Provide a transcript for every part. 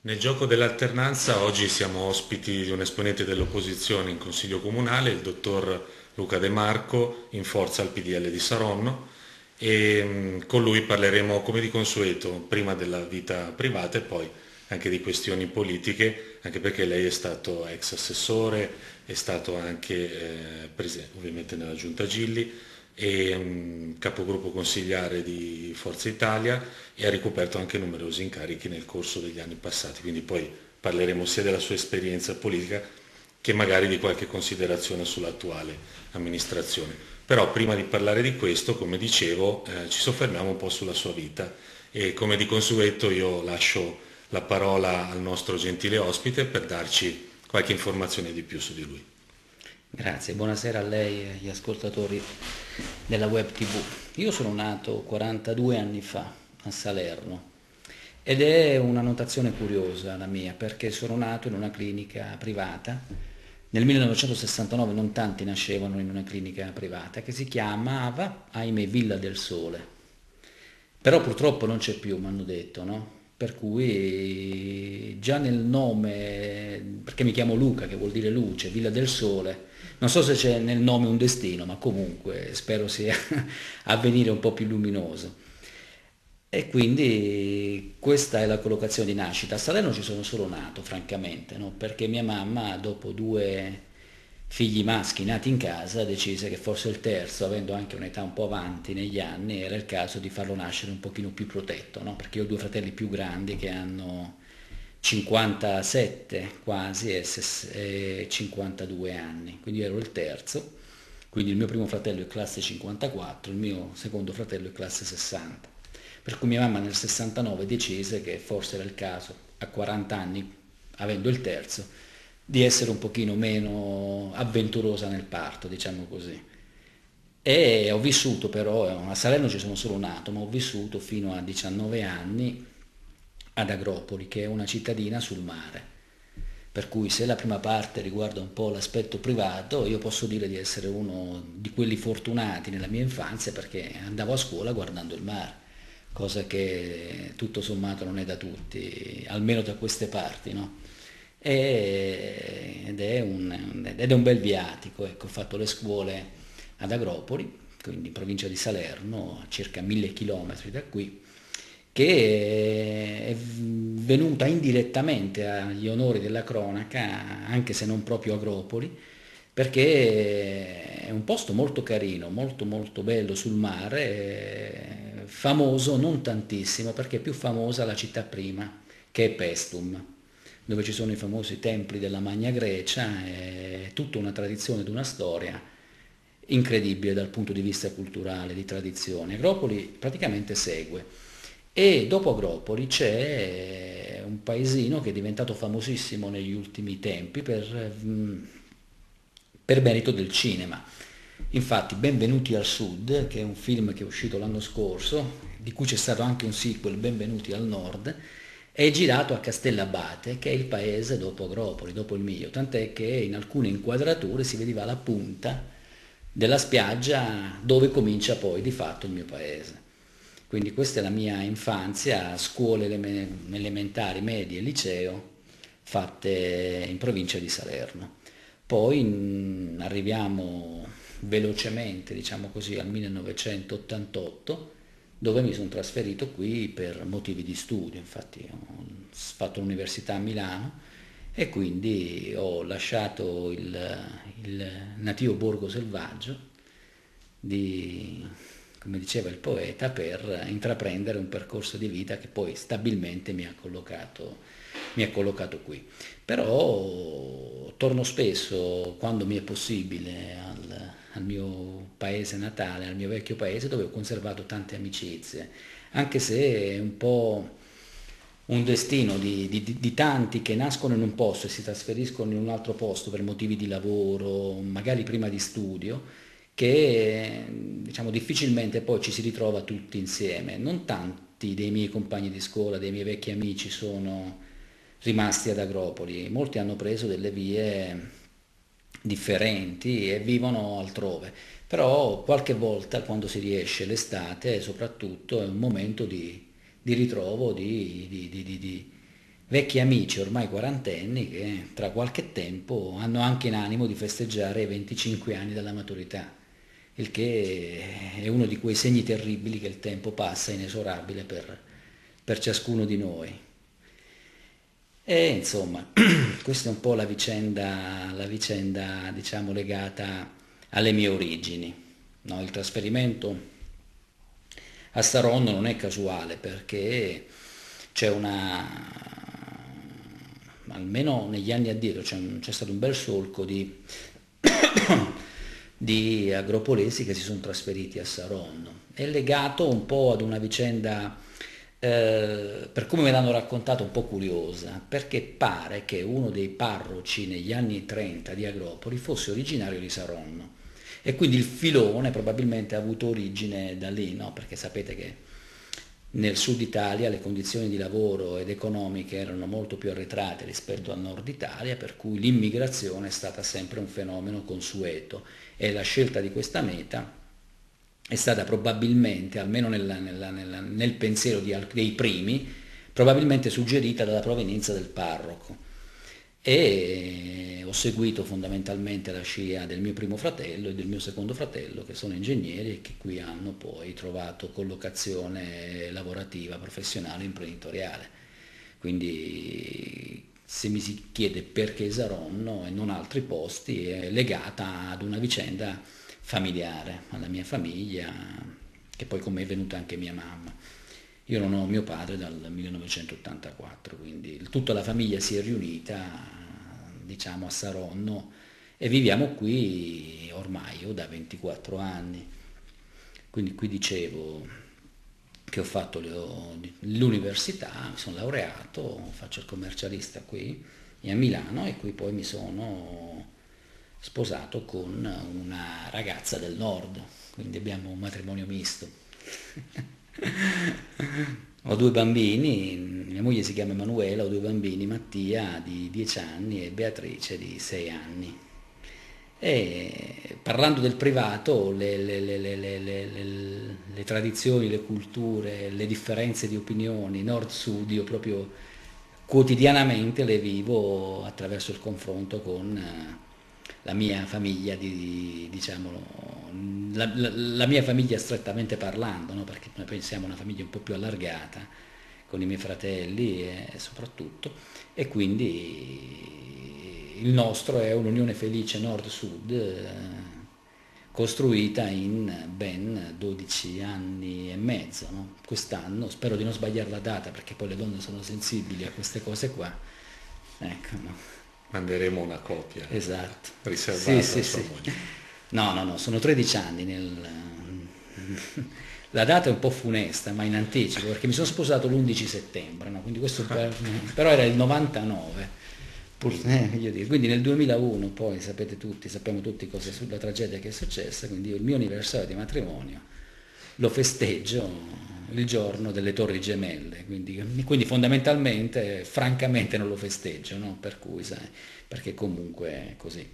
Nel gioco dell'alternanza oggi siamo ospiti di un esponente dell'opposizione in Consiglio Comunale, il dottor Luca De Marco, in forza al PDL di Saronno, e con lui parleremo come di consueto, prima della vita privata e poi anche di questioni politiche, anche perché lei è stato ex assessore, è stato anche presente ovviamente nella Giunta Gilli e capogruppo consigliare di Forza Italia e ha ricoperto anche numerosi incarichi nel corso degli anni passati, quindi poi parleremo sia della sua esperienza politica che magari di qualche considerazione sull'attuale amministrazione. Però prima di parlare di questo, come dicevo, ci soffermiamo un po' sulla sua vita e come di consueto io lascio la parola al nostro gentile ospite per darci qualche informazione di più su di lui. Grazie, buonasera a lei e agli ascoltatori della Web TV. Io sono nato 42 anni fa a Salerno ed è una notazione curiosa la mia perché sono nato in una clinica privata. Nel 1969 non tanti nascevano in una clinica privata che si chiamava, ahimè, Villa del Sole. Però purtroppo non c'è più, mi hanno detto, no? Per cui già nel nome, perché mi chiamo Luca, che vuol dire luce, Villa del Sole, non so se c'è nel nome un destino, ma comunque spero sia avvenire un po' più luminoso. E quindi questa è la collocazione di nascita. A Salerno ci sono solo nato, francamente, no? Perché mia mamma, dopo due figli maschi nati in casa, decise che forse il terzo, avendo anche un'età un po' avanti negli anni, era il caso di farlo nascere un pochino più protetto, no? Perché io ho due fratelli più grandi che hanno 57 quasi e 52 anni, quindi io ero il terzo, quindi il mio primo fratello è classe 54, il mio secondo fratello è classe 60. Per cui mia mamma nel 69 decise che forse era il caso, a 40 anni, avendo il terzo, di essere un pochino meno avventurosa nel parto, diciamo così. E ho vissuto però, a Salerno ci sono solo nato, ma ho vissuto fino a 19 anni ad Agropoli, che è una cittadina sul mare. Per cui se la prima parte riguarda un po' l'aspetto privato, io posso dire di essere uno di quelli fortunati nella mia infanzia perché andavo a scuola guardando il mare, cosa che tutto sommato non è da tutti, almeno da queste parti, no? Ed è un bel viatico, ecco, ho fatto le scuole ad Agropoli, quindi in provincia di Salerno, a circa 1000 chilometri da qui, che è venuta indirettamente agli onori della cronaca, anche se non proprio Agropoli, perché è un posto molto carino, molto molto bello sul mare, famoso non tantissimo, perché è più famosa la città prima, che è Paestum, dove ci sono i famosi templi della Magna Grecia, è tutta una tradizione ed una storia incredibile dal punto di vista culturale, di tradizione. Agropoli praticamente segue. E dopo Agropoli c'è un paesino che è diventato famosissimo negli ultimi tempi per merito del cinema. Infatti, Benvenuti al Sud, che è un film che è uscito l'anno scorso, di cui c'è stato anche un sequel, Benvenuti al Nord, è girato a Castellabate, che è il paese dopo Agropoli, dopo il mio, tant'è che in alcune inquadrature si vedeva la punta della spiaggia dove comincia poi di fatto il mio paese. Quindi questa è la mia infanzia, scuole elementari, medie e liceo fatte in provincia di Salerno. Poi arriviamo velocemente, diciamo così, al 1988, dove mi sono trasferito qui per motivi di studio, infatti ho fatto l'università a Milano e quindi ho lasciato il nativo borgo selvaggio di, come diceva il poeta, per intraprendere un percorso di vita che poi stabilmente mi ha collocato qui. Però torno spesso, quando mi è possibile, al mio paese natale, al mio vecchio paese, dove ho conservato tante amicizie, anche se è un po' un destino di tanti che nascono in un posto e si trasferiscono in un altro posto per motivi di lavoro, magari prima di studio, che diciamo difficilmente poi ci si ritrova tutti insieme. Non tanti dei miei compagni di scuola, dei miei vecchi amici sono rimasti ad Agropoli, molti hanno preso delle vie differenti e vivono altrove, però qualche volta quando si riesce l'estate soprattutto è un momento di ritrovo, vecchi amici ormai quarantenni che tra qualche tempo hanno anche in animo di festeggiare i 25 anni dalla maturità, il che è uno di quei segni terribili che il tempo passa inesorabile per ciascuno di noi. E insomma, questa è un po' la vicenda diciamo legata alle mie origini. No, il trasferimento a Saronno non è casuale perché c'è almeno negli anni addietro c'è stato un bel solco di agropolesi che si sono trasferiti a Saronno. È legato un po' ad una vicenda, per come me l'hanno raccontato, un po' curiosa, perché pare che uno dei parroci negli anni 30 di Agropoli fosse originario di Saronno e quindi il filone probabilmente ha avuto origine da lì, no? Perché sapete che nel sud Italia le condizioni di lavoro ed economiche erano molto più arretrate rispetto al nord Italia, per cui l'immigrazione è stata sempre un fenomeno consueto e la scelta di questa meta è stata probabilmente, almeno nel pensiero dei primi, probabilmente suggerita dalla provenienza del parroco. E ho seguito fondamentalmente la scia del mio primo fratello e del mio secondo fratello, che sono ingegneri e che qui hanno poi trovato collocazione lavorativa, professionale, imprenditoriale. Quindi se mi si chiede perché Saronno e non altri posti, è legata ad una vicenda familiare, alla mia famiglia, che poi con me è venuta anche mia mamma. Io non ho mio padre dal 1984, quindi tutta la famiglia si è riunita, diciamo, a Saronno e viviamo qui ormai io da 24 anni. Quindi qui dicevo che ho fatto l'università, mi sono laureato, faccio il commercialista qui a Milano e qui poi mi sono sposato con una ragazza del nord, quindi abbiamo un matrimonio misto. Ho due bambini, mia moglie si chiama Emanuela, ho due bambini, Mattia di 10 anni e Beatrice di 6 anni. E parlando del privato, le tradizioni, le culture, le differenze di opinioni, nord-sud, io proprio quotidianamente le vivo attraverso il confronto con la mia famiglia, diciamo, la mia famiglia strettamente parlando, no? Perché noi pensiamo a una famiglia un po' più allargata, con i miei fratelli soprattutto, e quindi il nostro è un'unione felice nord-sud costruita in ben 12 anni e mezzo, no? Quest'anno, spero di non sbagliare la data perché poi le donne sono sensibili a queste cose qua, ecco, no? Manderemo una copia Esatto. riservata Sì, a sì, sua sì. moglie. No, sono 13 anni La data è un po' funesta, ma in anticipo, perché mi sono sposato l'11 settembre, no? Quindi questo però era il 99. Voglio dire. Quindi nel 2001 poi sappiamo tutti cosa la tragedia che è successa, quindi io il mio anniversario di matrimonio lo festeggio il giorno delle Torri Gemelle, quindi fondamentalmente, francamente non lo festeggio, no? Per cui, sai, perché comunque è così.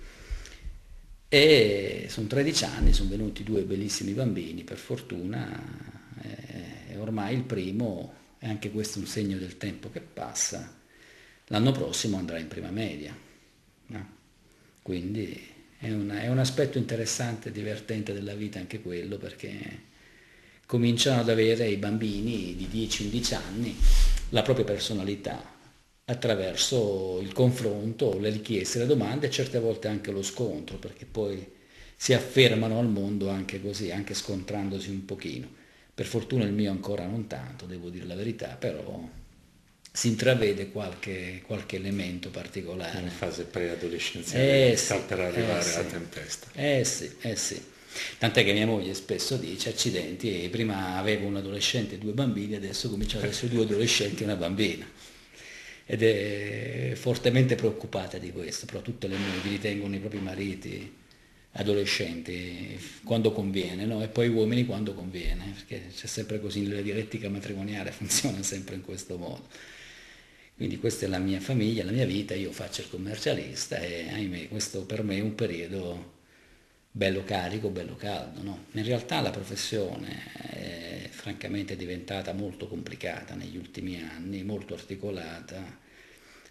E sono 13 anni, sono venuti due bellissimi bambini, per fortuna, e ormai il primo, e anche questo è un segno del tempo che passa, l'anno prossimo andrà in prima media, no? Quindi è un aspetto interessante e divertente della vita anche quello, perché cominciano ad avere i bambini di 10-11 anni la propria personalità attraverso il confronto, le richieste, le domande e certe volte anche lo scontro, perché poi si affermano al mondo anche così, anche scontrandosi un pochino. Per fortuna il mio ancora non tanto, devo dire la verità, però si intravede qualche elemento particolare. In fase preadolescenziale sta Sì, per arrivare sì, alla tempesta. sì. Tant'è che mia moglie spesso dice, accidenti, prima avevo un adolescente e due bambini, adesso comincio ad essere due adolescenti e una bambina. Ed è fortemente preoccupata di questo, però tutte le mogli ritengono i propri mariti adolescenti quando conviene, no? E poi uomini quando conviene, perché c'è sempre così, nella dialettica matrimoniale funziona sempre in questo modo. Quindi questa è la mia famiglia, la mia vita, io faccio il commercialista e ahimè questo per me è un periodo bello carico, bello caldo, no? In realtà la professione è francamente diventata molto complicata negli ultimi anni, molto articolata,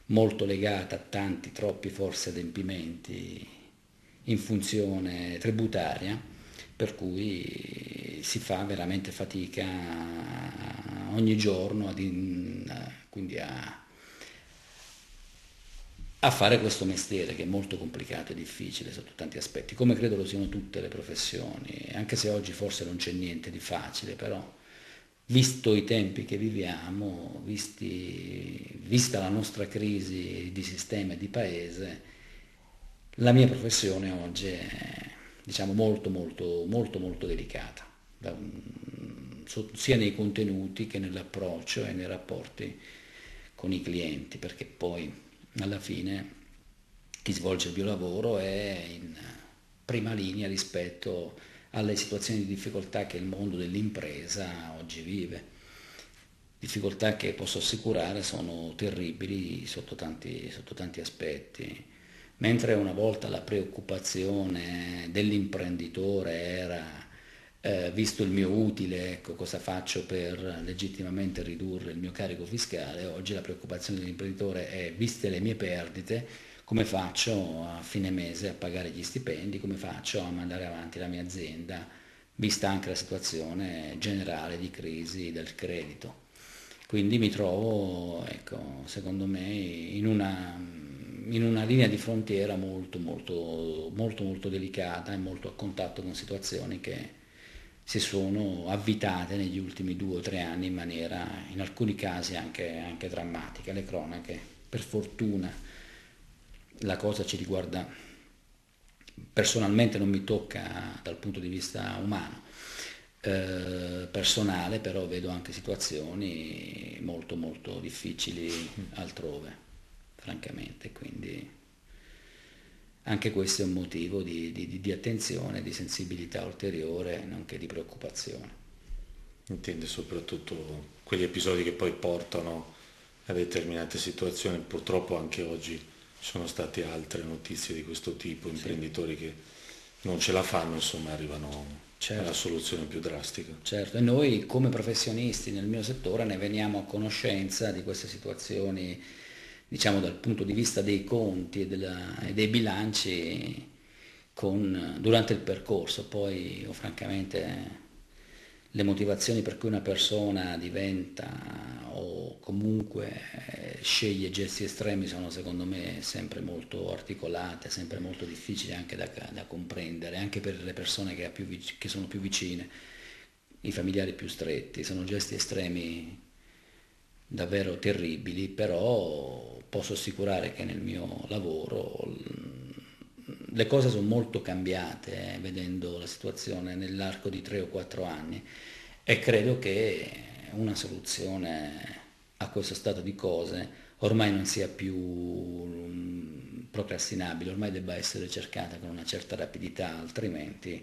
molto legata a tanti, troppi forse adempimenti in funzione tributaria, per cui si fa veramente fatica ogni giorno quindi a fare questo mestiere che è molto complicato e difficile sotto tanti aspetti, come credo lo siano tutte le professioni, anche se oggi forse non c'è niente di facile, però visto i tempi che viviamo, vista la nostra crisi di sistema e di paese, la mia professione oggi è, diciamo, molto delicata, sia nei contenuti che nell'approccio e nei rapporti con i clienti, perché poi alla fine chi svolge il biolavoro è in prima linea rispetto alle situazioni di difficoltà che il mondo dell'impresa oggi vive. Difficoltà che posso assicurare sono terribili sotto tanti aspetti. Mentre una volta la preoccupazione dell'imprenditore era visto il mio utile, ecco, cosa faccio per legittimamente ridurre il mio carico fiscale, oggi la preoccupazione dell'imprenditore è, viste le mie perdite, come faccio a fine mese a pagare gli stipendi, come faccio a mandare avanti la mia azienda, vista anche la situazione generale di crisi del credito. Quindi mi trovo, ecco, secondo me, in una linea di frontiera molto delicata e molto a contatto con situazioni che si sono avvitate negli ultimi 2 o 3 anni in maniera, in alcuni casi anche drammatica. Le cronache, per fortuna, la cosa ci riguarda personalmente, non mi tocca dal punto di vista umano, personale, però vedo anche situazioni molto difficili altrove, francamente, quindi anche questo è un motivo di attenzione, di sensibilità ulteriore, nonché di preoccupazione. Intende soprattutto quegli episodi che poi portano a determinate situazioni. Purtroppo anche oggi ci sono state altre notizie di questo tipo, Sì, imprenditori che non ce la fanno, insomma, arrivano alla certo. soluzione più drastica. Certo, e noi come professionisti nel mio settore ne veniamo a conoscenza di queste situazioni, diciamo dal punto di vista dei conti e dei bilanci durante il percorso. Poi io, francamente, le motivazioni per cui una persona diventa o comunque sceglie gesti estremi sono secondo me sempre molto articolate, sempre molto difficili anche da comprendere, anche per le persone che sono più vicine, i familiari più stretti. Sono gesti estremi davvero terribili, però posso assicurare che nel mio lavoro le cose sono molto cambiate, vedendo la situazione nell'arco di 3 o 4 anni, e credo che una soluzione a questo stato di cose ormai non sia più procrastinabile, ormai debba essere cercata con una certa rapidità, altrimenti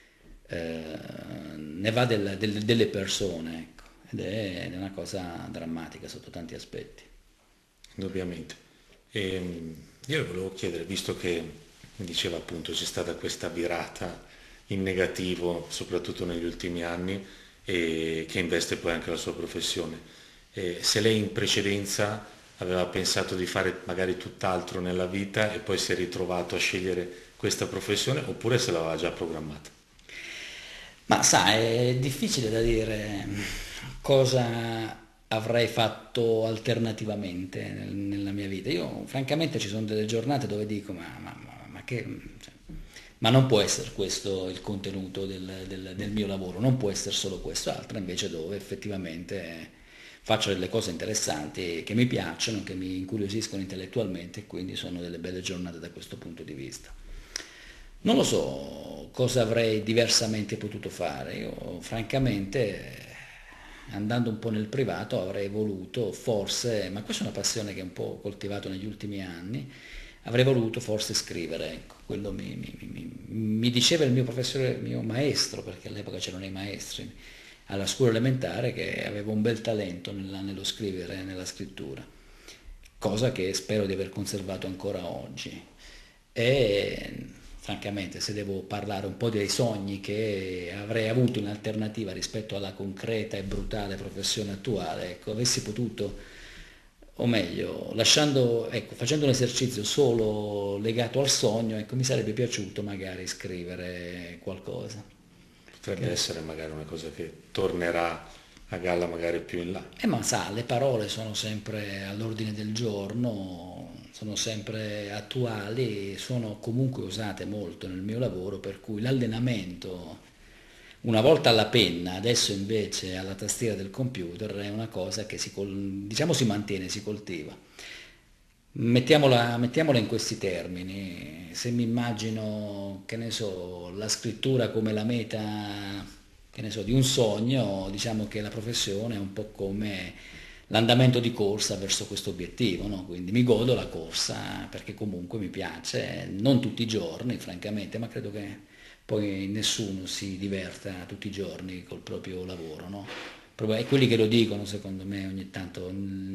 ne va delle persone, ecco, ed è una cosa drammatica sotto tanti aspetti. Indubbiamente. Io volevo chiedere, visto che mi diceva appunto c'è stata questa virata in negativo, soprattutto negli ultimi anni, e che investe poi anche la sua professione, se lei in precedenza aveva pensato di fare magari tutt'altro nella vita e poi si è ritrovato a scegliere questa professione, oppure se l'aveva già programmata. Ma sa, è difficile da dire cosa avrei fatto alternativamente nella mia vita. Io francamente ci sono delle giornate dove dico ma che... cioè, ma non può essere questo il contenuto del mio lavoro, non può essere solo questo, altra invece dove effettivamente faccio delle cose interessanti che mi piacciono, che mi incuriosiscono intellettualmente, e quindi sono delle belle giornate da questo punto di vista. Non lo so cosa avrei diversamente potuto fare. Io francamente, andando un po' nel privato, avrei voluto forse, ma questa è una passione che ho un po' coltivato negli ultimi anni, avrei voluto forse scrivere, ecco. Quello mi diceva il mio professore, il mio maestro, perché all'epoca c'erano i maestri alla scuola elementare, che avevo un bel talento nello scrivere, nella scrittura, cosa che spero di aver conservato ancora oggi. E francamente, se devo parlare un po' dei sogni che avrei avuto in alternativa rispetto alla concreta e brutale professione attuale, ecco, avessi potuto o meglio, lasciando, ecco, facendo un esercizio solo legato al sogno, ecco, mi sarebbe piaciuto magari scrivere qualcosa. Potrebbe Che- essere magari una cosa che tornerà a galla magari più in là. ma sa, le parole sono sempre all'ordine del giorno, sono sempre attuali, sono comunque usate molto nel mio lavoro, per cui l'allenamento, una volta alla penna, adesso invece alla tastiera del computer, è una cosa che diciamo si mantiene, si coltiva. Mettiamola in questi termini, se mi immagino, che ne so, la scrittura come la meta, che ne so, di un sogno, diciamo che la professione è un po' come l'andamento di corsa verso questo obiettivo, no? Quindi mi godo la corsa perché comunque mi piace, non tutti i giorni, francamente, ma credo che poi nessuno si diverta tutti i giorni col proprio lavoro, no? E quelli che lo dicono, secondo me, ogni tanto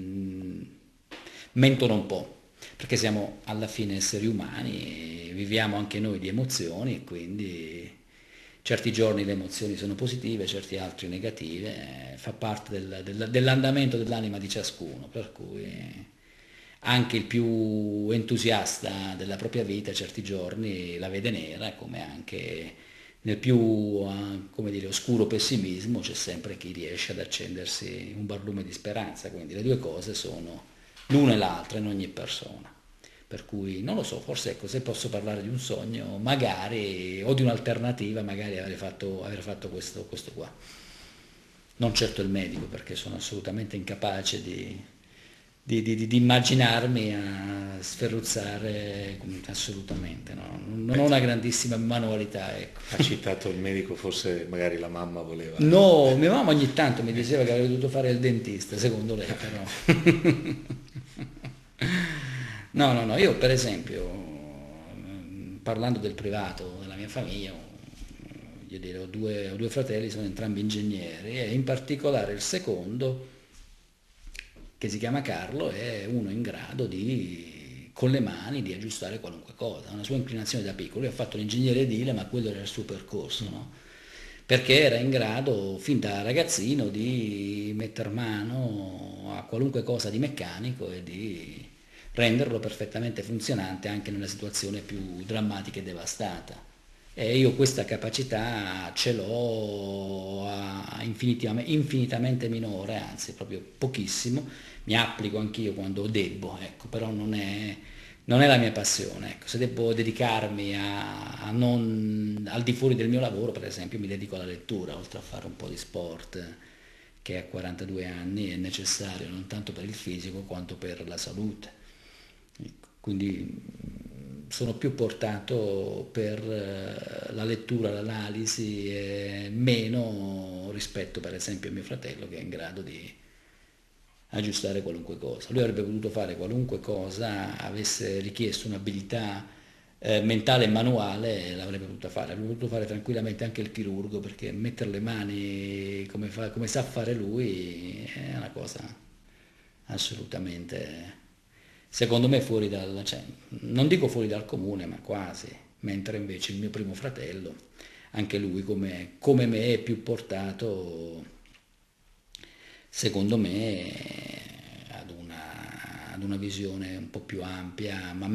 mentono un po', perché siamo alla fine esseri umani, viviamo anche noi di emozioni e quindi certi giorni le emozioni sono positive, certi altri negative, fa parte dell'andamento dell'anima di ciascuno, per cui anche il più entusiasta della propria vita certi giorni la vede nera, come anche nel più, come dire, oscuro pessimismo c'è sempre chi riesce ad accendersi un barlume di speranza, quindi le due cose sono l'una e l'altra in ogni persona. Per cui non lo so, forse ecco, se posso parlare di un sogno, magari, o di un'alternativa, magari aver fatto questo qua. Non certo il medico, perché sono assolutamente incapace di immaginarmi a sferruzzare assolutamente, no? Non ho Beh, una grandissima manualità, ecco. ha citato il medico, forse magari la mamma voleva. No, mia mamma ogni tanto mi diceva che avrei dovuto fare il dentista, secondo lei però. No, no, no, io per esempio, parlando del privato della mia famiglia, io direi, ho due fratelli, sono entrambi ingegneri e in particolare il secondo, che si chiama Carlo, è uno in grado di, con le mani, di aggiustare qualunque cosa, ha una sua inclinazione da piccolo, lui ha fatto l'ingegnere edile, ma quello era il suo percorso, no? Perché era in grado fin da ragazzino di metter mano a qualunque cosa di meccanico e di renderlo perfettamente funzionante anche nella situazione più drammatica e devastata. E io questa capacità ce l'ho infinitamente minore, anzi proprio pochissimo, mi applico anch'io quando debbo, ecco, però non è la mia passione. Ecco. Se devo dedicarmi al di fuori del mio lavoro, per esempio, mi dedico alla lettura, oltre a fare un po' di sport che a 42 anni è necessario non tanto per il fisico quanto per la salute. Ecco, quindi sono più portato per la lettura, l'analisi e meno rispetto per esempio a mio fratello che è in grado di aggiustare qualunque cosa. Lui avrebbe potuto fare qualunque cosa avesse richiesto un'abilità mentale e manuale, l'avrebbe potuta fare. Avrebbe potuto fare tranquillamente anche il chirurgo perché mettere le mani come sa fare lui è una cosa assolutamente, secondo me, cioè, non dico fuori dal comune, ma quasi. Mentre invece il mio primo fratello, anche lui come me, è più portato secondo me ad una visione un po' più ampia, ma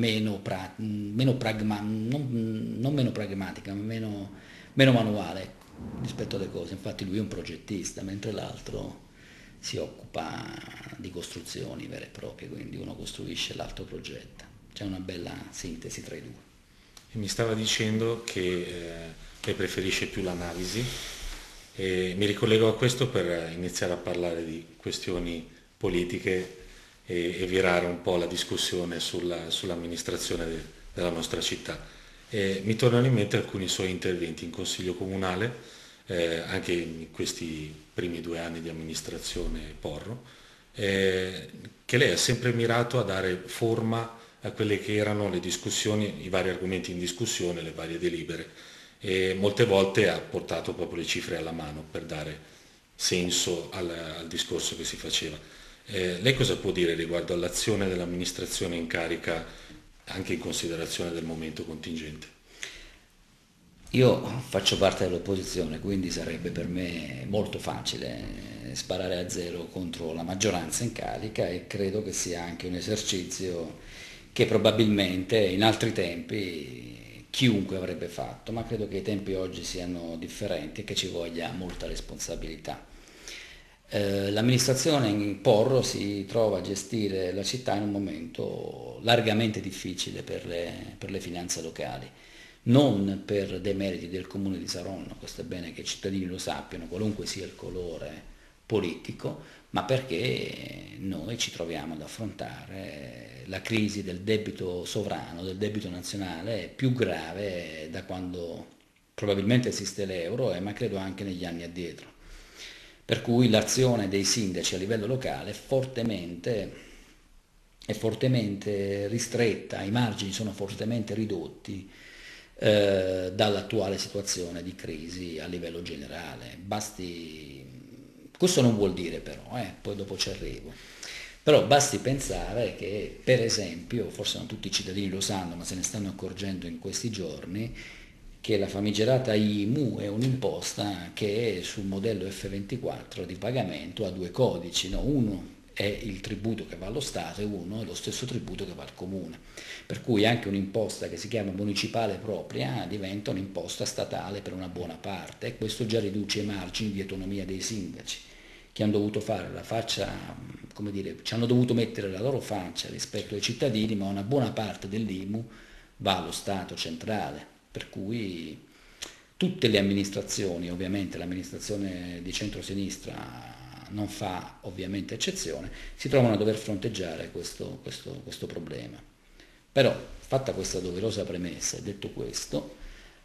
non meno pragmatica, ma meno manuale ecco, rispetto alle cose. Infatti lui è un progettista, mentre l'altro si occupa di costruzioni vere e proprie, quindi uno costruisce e l'altro progetta. C'è una bella sintesi tra i due. E mi stava dicendo che lei preferisce più l'analisi e mi ricollego a questo per iniziare a parlare di questioni politiche e virare un po' la discussione sull'amministrazione della nostra città. Mi tornano in mente alcuni suoi interventi in consiglio comunale, anche in questi primi 2 anni di amministrazione Porro, che lei ha sempre mirato a dare forma a quelle che erano le discussioni, i vari argomenti in discussione, le varie delibere e molte volte ha portato proprio le cifre alla mano per dare senso al discorso che si faceva. Lei cosa può dire riguardo all'azione dell'amministrazione in carica anche in considerazione del momento contingente? Io faccio parte dell'opposizione, quindi sarebbe per me molto facile sparare a zero contro la maggioranza in carica e credo che sia anche un esercizio che probabilmente in altri tempi chiunque avrebbe fatto, ma credo che i tempi oggi siano differenti e che ci voglia molta responsabilità. L'amministrazione in Porro si trova a gestire la città in un momento largamente difficile per le finanze locali, non per demeriti del comune di Saronno, questo è bene che i cittadini lo sappiano, qualunque sia il colore politico, ma perché noi ci troviamo ad affrontare la crisi del debito sovrano, del debito nazionale più grave da quando probabilmente esiste l'euro, ma credo anche negli anni addietro. Per cui l'azione dei sindaci a livello locale è fortemente ristretta, i margini sono fortemente ridotti dall'attuale situazione di crisi a livello generale. Questo non vuol dire però, poi dopo ci arrivo, però basti pensare che, per esempio, forse non tutti i cittadini lo sanno, ma se ne stanno accorgendo in questi giorni, che la famigerata IMU è un'imposta che sul modello F24 di pagamento ha due codici, no? Uno è il tributo che va allo Stato e uno è lo stesso tributo che va al comune. Per cui anche un'imposta che si chiama municipale propria diventa un'imposta statale per una buona parte e questo già riduce i margini di autonomia dei sindaci che hanno dovuto fare la faccia, come dire, ci hanno dovuto mettere la loro faccia rispetto ai cittadini, ma una buona parte dell'IMU va allo Stato centrale, per cui tutte le amministrazioni, ovviamente l'amministrazione di centrosinistra non fa ovviamente eccezione, si trovano a dover fronteggiare questo problema. Però, fatta questa doverosa premessa e detto questo,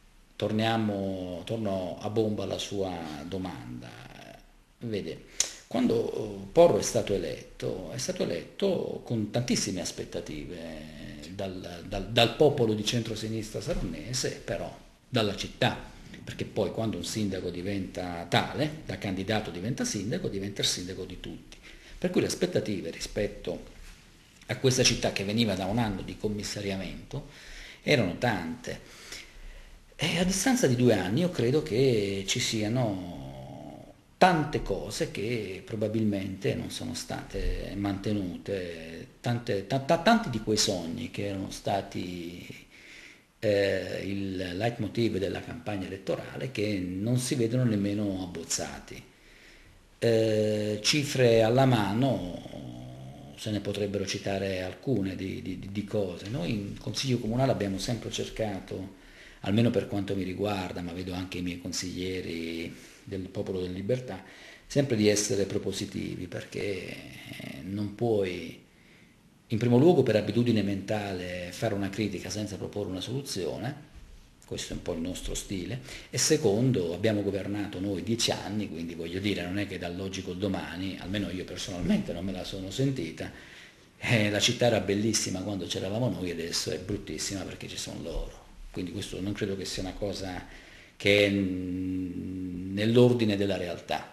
torno a bomba alla sua domanda. Vede, quando Porro è stato eletto con tantissime aspettative dal popolo di centrosinistra sarnese, però dalla città, perché poi quando un sindaco diventa tale, da candidato diventa il sindaco di tutti. Per cui le aspettative rispetto a questa città che veniva da un anno di commissariamento erano tante. E a distanza di 2 anni io credo che ci siano tante cose che probabilmente non sono state mantenute, tanti di quei sogni che erano stati il leitmotiv della campagna elettorale che non si vedono nemmeno abbozzati. Cifre alla mano, se ne potrebbero citare alcune di cose. Noi in Consiglio Comunale abbiamo sempre cercato, almeno per quanto mi riguarda, ma vedo anche i miei consiglieri del Popolo della Libertà, sempre di essere propositivi, perché non puoi, in primo luogo per abitudine mentale, fare una critica senza proporre una soluzione, questo è un po' il nostro stile, e secondo, abbiamo governato noi 10 anni, quindi voglio dire, non è che dall'oggi col domani, almeno io personalmente non me la sono sentita, la città era bellissima quando c'eravamo noi, adesso è bruttissima perché ci sono loro. Quindi questo non credo che sia una cosa che è nell'ordine della realtà.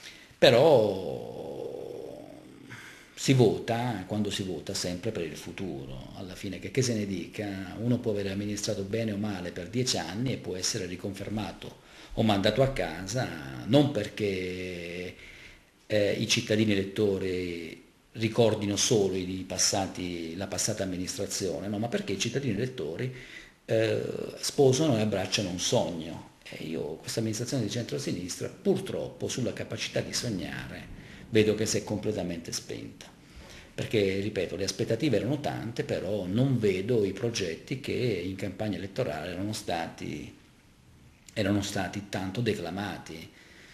Però quando si vota sempre per il futuro, alla fine che se ne dica, uno può aver amministrato bene o male per 10 anni e può essere riconfermato o mandato a casa, non perché i cittadini elettori ricordino solo la passata amministrazione, no, ma perché i cittadini elettori sposano e abbracciano un sogno. E io, questa amministrazione di centrosinistra, purtroppo sulla capacità di sognare, vedo che si è completamente spenta. Perché, ripeto, le aspettative erano tante, però non vedo i progetti che in campagna elettorale erano stati tanto declamati.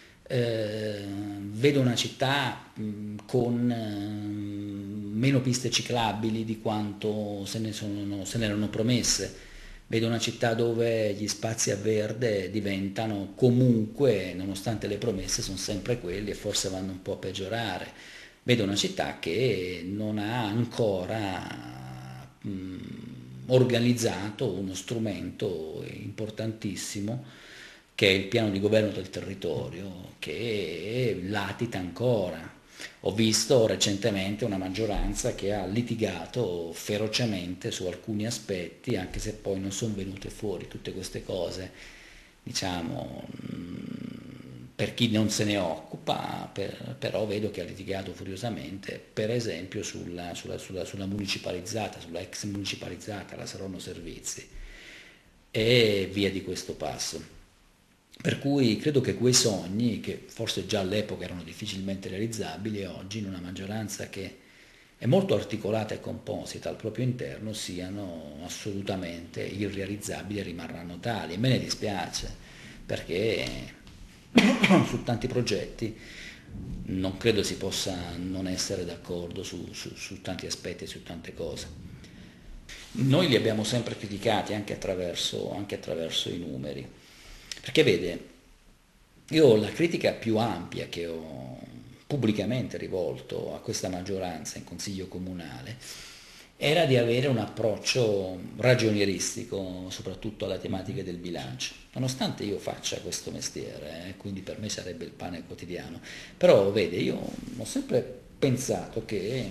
Vedo una città con meno piste ciclabili di quanto se ne erano promesse. Vedo una città dove gli spazi a verde diventano comunque, nonostante le promesse, sono sempre quelli e forse vanno un po' a peggiorare. Vedo una città che non ha ancora organizzato uno strumento importantissimo che è il piano di governo del territorio, che latita ancora. Ho visto recentemente una maggioranza che ha litigato ferocemente su alcuni aspetti, anche se poi non sono venute fuori tutte queste cose diciamo, per chi non se ne occupa, però vedo che ha litigato furiosamente, per esempio sulla municipalizzata, sulla ex municipalizzata, la Saronno Servizi, e via di questo passo. Per cui credo che quei sogni, che forse già all'epoca erano difficilmente realizzabili, oggi in una maggioranza che è molto articolata e composita al proprio interno, siano assolutamente irrealizzabili e rimarranno tali. E me ne dispiace, perché su tanti progetti non credo si possa non essere d'accordo su tanti aspetti e su tante cose. Noi li abbiamo sempre criticati anche attraverso i numeri, perché vede, io la critica più ampia che ho pubblicamente rivolto a questa maggioranza in Consiglio Comunale era di avere un approccio ragionieristico, soprattutto alle tematiche del bilancio, nonostante io faccia questo mestiere, quindi per me sarebbe il pane quotidiano. Però vede, io ho sempre pensato che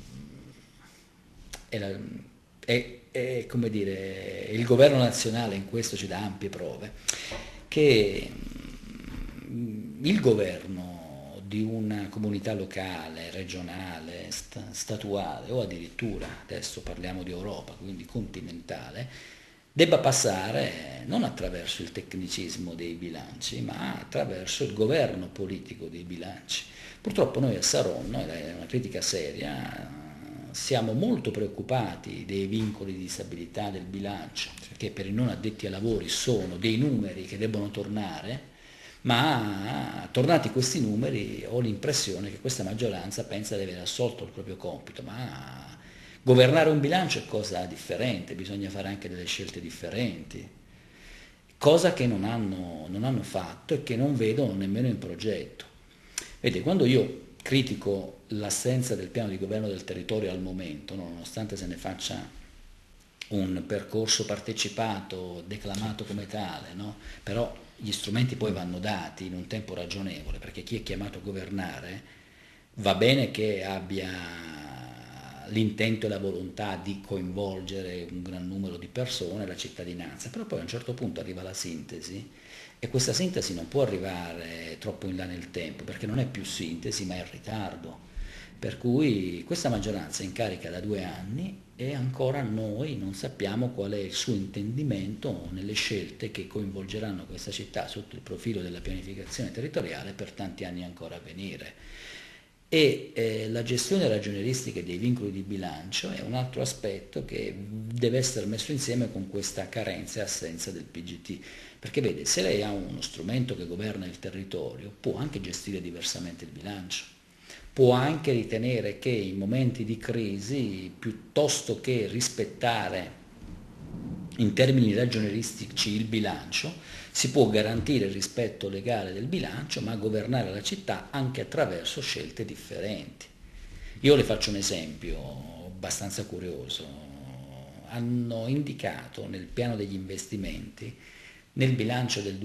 è la- come dire, il governo nazionale in questo ci dà ampie prove, che il governo di una comunità locale, regionale, statuale o addirittura, adesso parliamo di Europa, quindi continentale, debba passare non attraverso il tecnicismo dei bilanci, ma attraverso il governo politico dei bilanci. Purtroppo noi a Saronno, ed è una critica seria, siamo molto preoccupati dei vincoli di stabilità del bilancio, che per i non addetti ai lavori sono dei numeri che debbono tornare, ma tornati questi numeri ho l'impressione che questa maggioranza pensa di aver assolto il proprio compito, ma governare un bilancio è cosa differente, bisogna fare anche delle scelte differenti, cosa che non hanno fatto e che non vedo nemmeno in progetto. Vede, quando io critico l'assenza del piano di governo del territorio al momento, no, nonostante se ne faccia un percorso partecipato, declamato come tale, no? Però gli strumenti poi vanno dati in un tempo ragionevole, perché chi è chiamato a governare va bene che abbia l'intento e la volontà di coinvolgere un gran numero di persone, la cittadinanza, però poi a un certo punto arriva la sintesi e questa sintesi non può arrivare troppo in là nel tempo, perché non è più sintesi ma è ritardo. Per cui questa maggioranza è in carica da 2 anni e ancora noi non sappiamo qual è il suo intendimento nelle scelte che coinvolgeranno questa città sotto il profilo della pianificazione territoriale per tanti anni ancora a venire. E la gestione ragionieristica dei vincoli di bilancio è un altro aspetto che deve essere messo insieme con questa carenza e assenza del PGT. Perché vede, se lei ha uno strumento che governa il territorio, può anche gestire diversamente il bilancio, può anche ritenere che in momenti di crisi, piuttosto che rispettare in termini ragionieristici il bilancio, si può garantire il rispetto legale del bilancio, ma governare la città anche attraverso scelte differenti. Io le faccio un esempio abbastanza curioso. Hanno indicato nel piano degli investimenti, nel bilancio del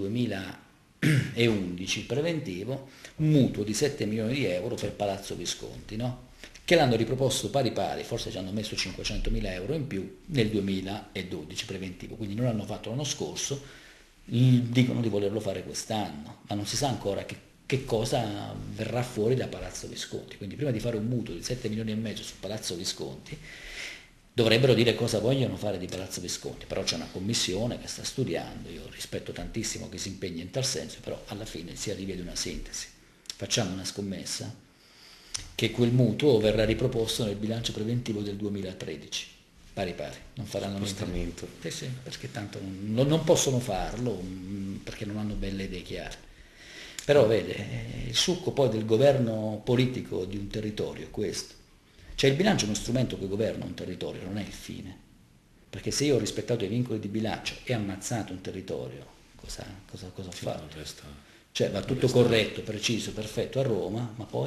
2011 preventivo, un mutuo di 7 milioni di euro per Palazzo Visconti, no? Che l'hanno riproposto pari pari, forse ci hanno messo 500 mila euro in più nel 2012 preventivo, quindi non l'hanno fatto l'anno scorso, dicono di volerlo fare quest'anno, ma non si sa ancora che cosa verrà fuori da Palazzo Visconti. Quindi prima di fare un mutuo di 7 milioni e mezzo su Palazzo Visconti dovrebbero dire cosa vogliono fare di Palazzo Visconti, però c'è una commissione che sta studiando, io rispetto tantissimo che si impegni in tal senso, però alla fine si arriva ad una sintesi. Facciamo una scommessa che quel mutuo verrà riproposto nel bilancio preventivo del 2013, pari pari, non faranno Spostamento. niente. Sì, perché tanto non possono farlo, perché non hanno belle idee chiare. Però vede, il succo poi del governo politico di un territorio è questo. Cioè il bilancio è uno strumento che governa un territorio, non è il fine. Perché se io ho rispettato i vincoli di bilancio e ammazzato un territorio, cosa ho fatto? Cioè va tutto corretto, preciso, perfetto a Roma, ma poi?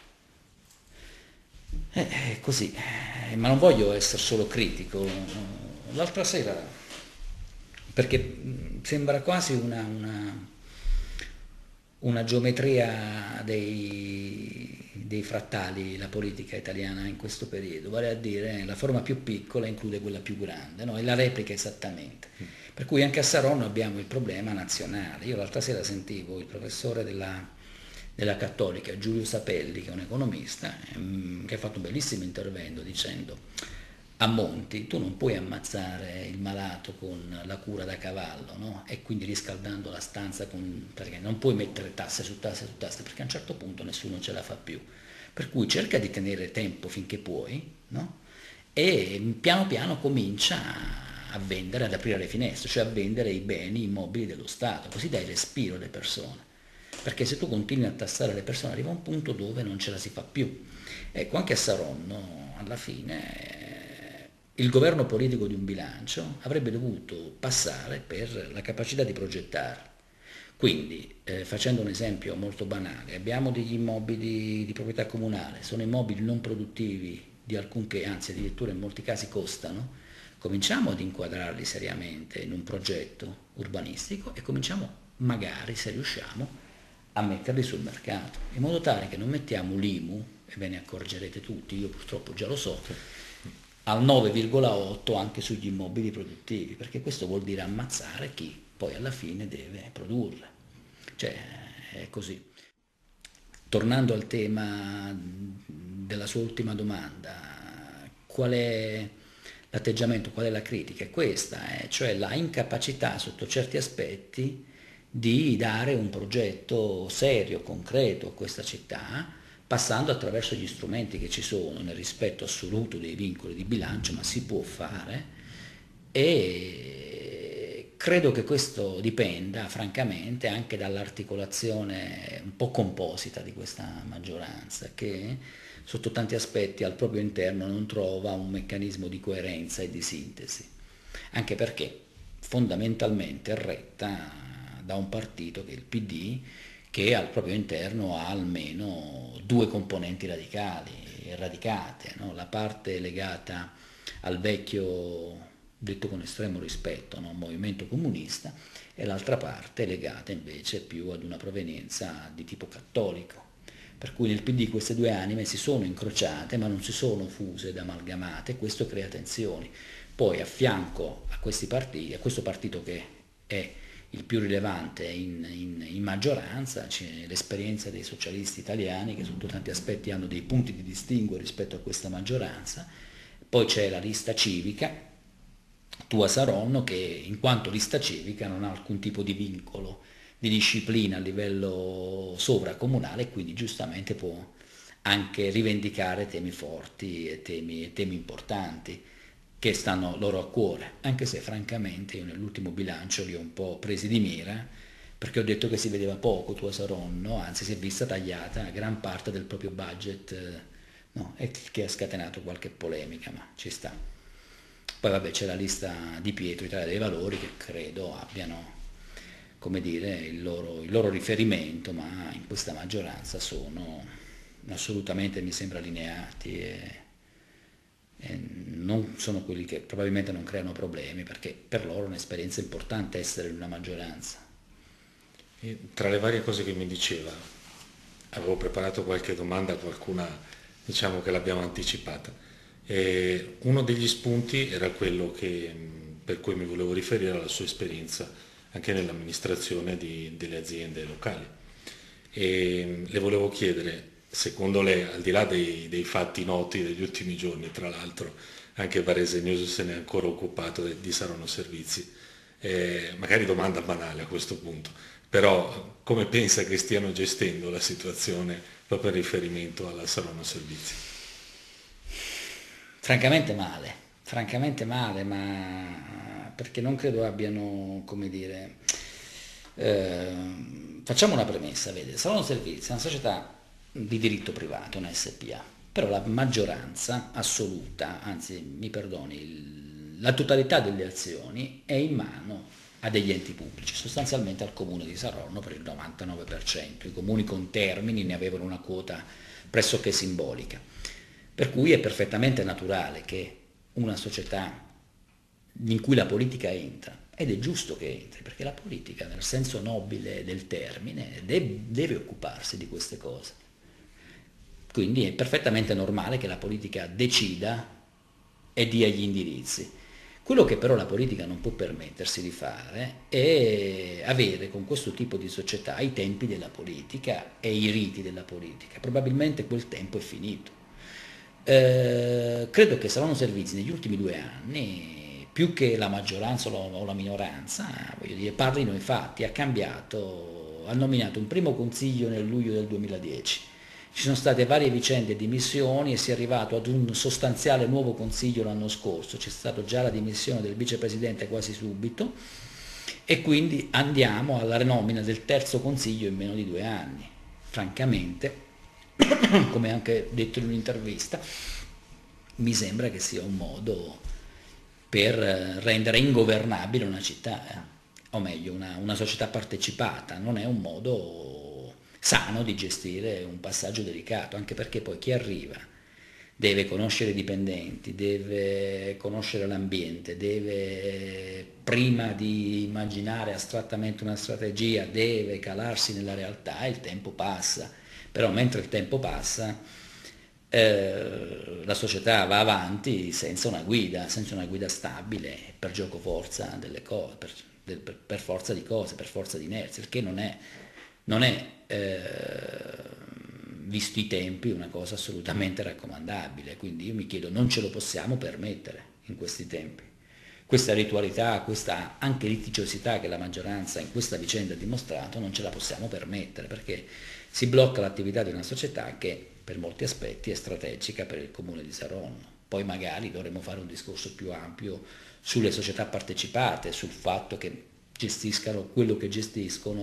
È così, ma non voglio essere solo critico. L'altra sera, perché sembra quasi una geometria dei frattali, la politica italiana in questo periodo, vale a dire la forma più piccola include quella più grande, no? E la replica esattamente. Per cui anche a Saronno abbiamo il problema nazionale. Io l'altra sera sentivo il professore della Cattolica, Giulio Sapelli, che è un economista, che ha fatto un bellissimo intervento dicendo: a Monti tu non puoi ammazzare il malato con la cura da cavallo, no? E quindi riscaldando la stanza perché non puoi mettere tasse su tasse su tasse, perché a un certo punto nessuno ce la fa più. Per cui cerca di tenere tempo finché puoi, no? E piano piano comincia a vendere, ad aprire le finestre, cioè a vendere i beni immobili dello Stato, così dai respiro alle persone. Perché se tu continui a tassare le persone arriva un punto dove non ce la si fa più. Ecco, anche a Saronno alla fine il governo politico di un bilancio avrebbe dovuto passare per la capacità di progettare. Quindi, facendo un esempio molto banale, abbiamo degli immobili di proprietà comunale, sono immobili non produttivi di alcunché, anzi addirittura in molti casi costano. Cominciamo ad inquadrarli seriamente in un progetto urbanistico e cominciamo magari, se riusciamo, a metterli sul mercato, in modo tale che non mettiamo l'IMU, e ve ne accorgerete tutti, io purtroppo già lo so, al 9,8 anche sugli immobili produttivi, perché questo vuol dire ammazzare chi poi alla fine deve produrre. Cioè, è così. Tornando al tema della sua ultima domanda, qual è l'atteggiamento, qual è la critica? È questa, cioè la incapacità sotto certi aspetti di dare un progetto serio, concreto a questa città, passando attraverso gli strumenti che ci sono, nel rispetto assoluto dei vincoli di bilancio, ma si può fare, e credo che questo dipenda francamente anche dall'articolazione un po' composita di questa maggioranza, che sotto tanti aspetti al proprio interno non trova un meccanismo di coerenza e di sintesi, anche perché fondamentalmente è retta da un partito che è il PD, che al proprio interno ha almeno due componenti radicate, no? La parte legata al vecchio, detto con estremo rispetto, no? Movimento comunista, e l'altra parte legata invece più ad una provenienza di tipo cattolico. Per cui nel PD queste due anime si sono incrociate ma non si sono fuse ed amalgamate, e questo crea tensioni. Poi a fianco a questi partiti, a questo partito che è il più rilevante in maggioranza, c'è l'esperienza dei socialisti italiani, che sotto tanti aspetti hanno dei punti di distinguo rispetto a questa maggioranza. Poi c'è la lista civica, Tua Saronno, che in quanto lista civica non ha alcun tipo di vincolo di disciplina a livello sovracomunale, e quindi giustamente può anche rivendicare temi forti e temi importanti che stanno loro a cuore, anche se francamente io nell'ultimo bilancio li ho un po' presi di mira, perché ho detto che si vedeva poco Tua Saronno, anzi si è vista tagliata gran parte del proprio budget, no, e che ha scatenato qualche polemica, ma ci sta. Poi vabbè, c'è la lista di Pietro, Italia dei Valori, che credo abbiano, come dire, il loro riferimento, ma in questa maggioranza sono assolutamente, mi sembra, allineati, e non sono quelli che probabilmente non creano problemi, perché per loro è un'esperienza importante essere in una maggioranza. E tra le varie cose che mi diceva, avevo preparato qualche domanda, qualcuna diciamo che l'abbiamo anticipata. E uno degli spunti era quello per cui mi volevo riferire alla sua esperienza anche nell'amministrazione delle aziende locali. E le volevo chiedere, secondo lei, al di là dei fatti noti degli ultimi giorni, tra l'altro anche Varese News se ne è ancora occupato di Saronno Servizi, magari domanda banale a questo punto, però come pensa che stiano gestendo la situazione proprio in riferimento alla Saronno Servizi? Francamente male, ma perché non credo abbiano, come dire, facciamo una premessa, vede, Saronno Servizi è una società di diritto privato, una SPA, però la maggioranza assoluta, anzi mi perdoni, la totalità delle azioni è in mano a degli enti pubblici, sostanzialmente al comune di Saronno per il 99%, i comuni con Termini ne avevano una quota pressoché simbolica, per cui è perfettamente naturale che una società in cui la politica entra, ed è giusto che entri, perché la politica nel senso nobile del termine deve occuparsi di queste cose. Quindi è perfettamente normale che la politica decida e dia gli indirizzi. Quello che però la politica non può permettersi di fare è avere con questo tipo di società i tempi della politica e i riti della politica. Probabilmente quel tempo è finito. Credo che Saronno Servizi negli ultimi 2 anni, più che la maggioranza o la minoranza, voglio dire, parlino i fatti, ha cambiato, ha nominato un primo consiglio nel luglio del 2010. Ci sono state varie vicende di dimissioni e si è arrivato ad un sostanziale nuovo consiglio l'anno scorso, c'è stata già la dimissione del vicepresidente quasi subito e quindi andiamo alla rinomina del terzo consiglio in meno di 2 anni. Francamente, come anche detto in un'intervista, mi sembra che sia un modo per rendere ingovernabile una città, o meglio una società partecipata, non è un modo sano di gestire un passaggio delicato, anche perché poi chi arriva deve conoscere i dipendenti, deve conoscere l'ambiente, deve, prima di immaginare astrattamente una strategia, deve calarsi nella realtà e il tempo passa. Però mentre il tempo passa, la società va avanti senza una guida stabile, per gioco forza delle cose, per forza di cose, per forza di inerzia, il che non è visto i tempi, una cosa assolutamente raccomandabile. Quindi io mi chiedo, non ce lo possiamo permettere in questi tempi. Questa ritualità, questa anche litigiosità che la maggioranza in questa vicenda ha dimostrato, non ce la possiamo permettere, perché si blocca l'attività di una società che per molti aspetti è strategica per il comune di Saronno. Poi magari dovremmo fare un discorso più ampio sulle società partecipate, sul fatto che gestiscano quello che gestiscono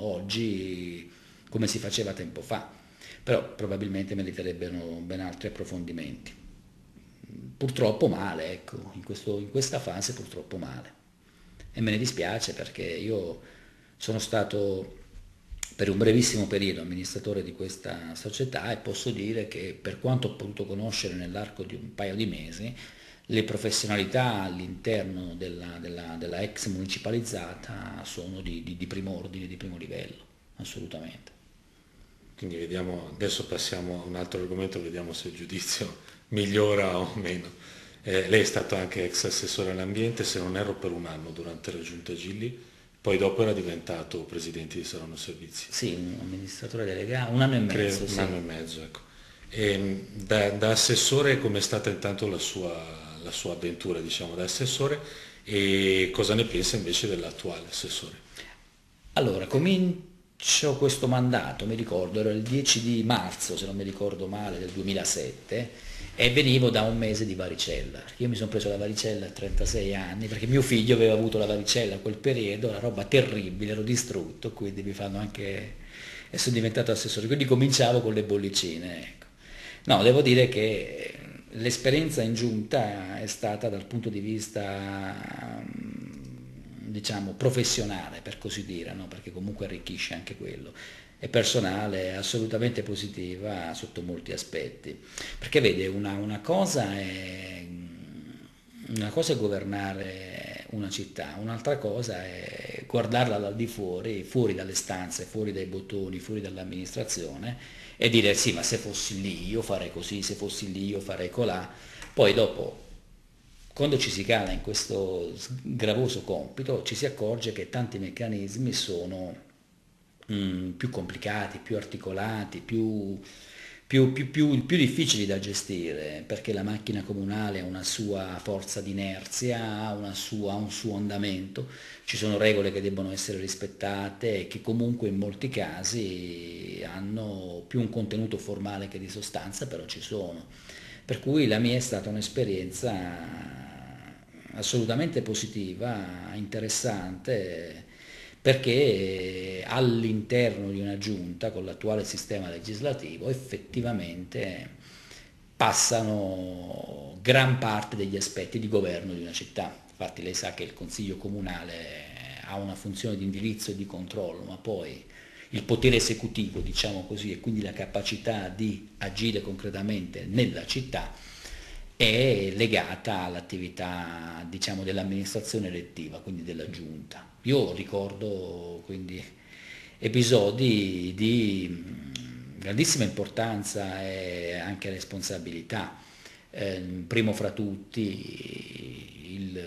oggi come si faceva tempo fa, però probabilmente meriterebbero ben altri approfondimenti. Purtroppo male, ecco, in questa fase purtroppo male. E me ne dispiace perché io sono stato per un brevissimo periodo amministratore di questa società e posso dire che per quanto ho potuto conoscere nell'arco di un paio di mesi, le professionalità all'interno della ex municipalizzata sono di primo ordine, di primo livello, assolutamente. Quindi vediamo, adesso passiamo a un altro argomento, vediamo se il giudizio migliora o meno. Lei è stato anche ex assessore all'ambiente, se non erro, per un anno durante la giunta Gilli, poi dopo era diventato presidente di Saronno Servizi. Sì, un amministratore delegato, 1 anno e mezzo, Un sì. anno e mezzo, ecco. E da assessore com'è stata intanto la sua avventura, diciamo, da assessore e cosa ne pensa invece dell'attuale assessore? Allora, comincio questo mandato, mi ricordo, era il 10 di marzo, se non mi ricordo male, del 2007, e venivo da un mese di varicella. Io mi sono preso la varicella a 36 anni, perché mio figlio aveva avuto la varicella a quel periodo, una roba terribile, ero distrutto, quindi mi fanno anche... e sono diventato assessore, quindi cominciavo con le bollicine, ecco. No, devo dire che l'esperienza in giunta è stata dal punto di vista diciamo professionale per così dire, no? Perché comunque arricchisce anche quello, e personale assolutamente positiva sotto molti aspetti, perché vede una cosa è governare una città, un'altra cosa è guardarla dal di fuori, fuori dalle stanze, fuori dai bottoni, fuori dall'amministrazione e dire sì, ma se fossi lì io farei così, se fossi lì io farei colà. Poi dopo, quando ci si cala in questo gravoso compito, ci si accorge che tanti meccanismi sono più complicati, più articolati, più difficili da gestire, perché la macchina comunale ha una sua forza di inerzia, ha un suo andamento, ci sono regole che debbono essere rispettate e che comunque in molti casi hanno più un contenuto formale che di sostanza, però ci sono. Per cui la mia è stata un'esperienza assolutamente positiva, interessante, perché all'interno di una giunta con l'attuale sistema legislativo effettivamente passano gran parte degli aspetti di governo di una città. Infatti lei sa che il Consiglio Comunale ha una funzione di indirizzo e di controllo, ma poi il potere esecutivo, diciamo così, e quindi la capacità di agire concretamente nella città è legata all'attività, diciamo, dell'amministrazione elettiva, quindi della giunta. Io ricordo quindi episodi di grandissima importanza e anche responsabilità. Primo fra tutti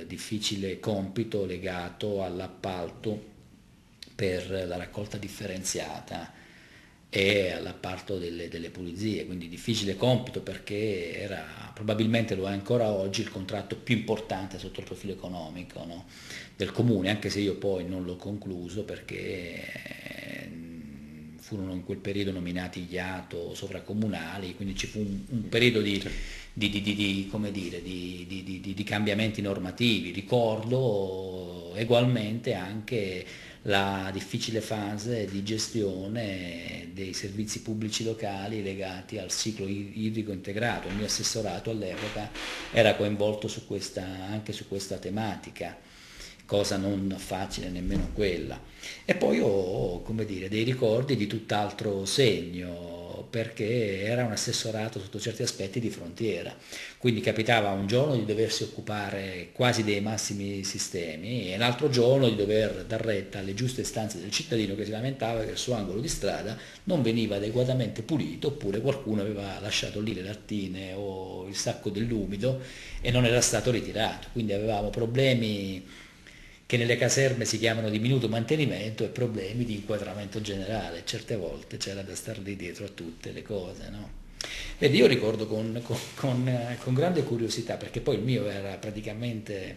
difficile compito legato all'appalto per la raccolta differenziata e all'appalto delle pulizie, quindi difficile compito perché era, probabilmente lo è ancora oggi, il contratto più importante sotto il profilo economico, no, del comune, anche se io poi non l'ho concluso perché furono in quel periodo nominati gli ATO sovracomunali, quindi ci fu un periodo come dire, di cambiamenti normativi. Ricordo ugualmente anche la difficile fase di gestione dei servizi pubblici locali legati al ciclo idrico integrato. Il mio assessorato all'epoca era coinvolto anche su questa tematica, cosa non facile nemmeno quella. E poi ho, come dire, dei ricordi di tutt'altro segno, perché era un assessorato sotto certi aspetti di frontiera, quindi capitava un giorno di doversi occupare quasi dei massimi sistemi e l'altro giorno di dover dar retta alle giuste istanze del cittadino che si lamentava che il suo angolo di strada non veniva adeguatamente pulito, oppure qualcuno aveva lasciato lì le lattine o il sacco dell'umido e non era stato ritirato, quindi avevamo problemi che nelle caserme si chiamano di minuto mantenimento e problemi di inquadramento generale. Certe volte c'era da star lì dietro a tutte le cose, no? Vedi, io ricordo con grande curiosità, perché poi il mio era praticamente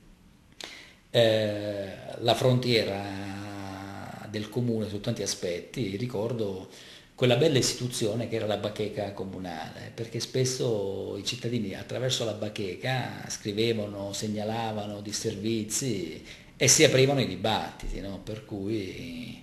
la frontiera del comune su tanti aspetti. Ricordo quella bella istituzione che era la bacheca comunale, perché spesso i cittadini attraverso la bacheca scrivevano, segnalavano di servizi e si aprivano i dibattiti, no? Per cui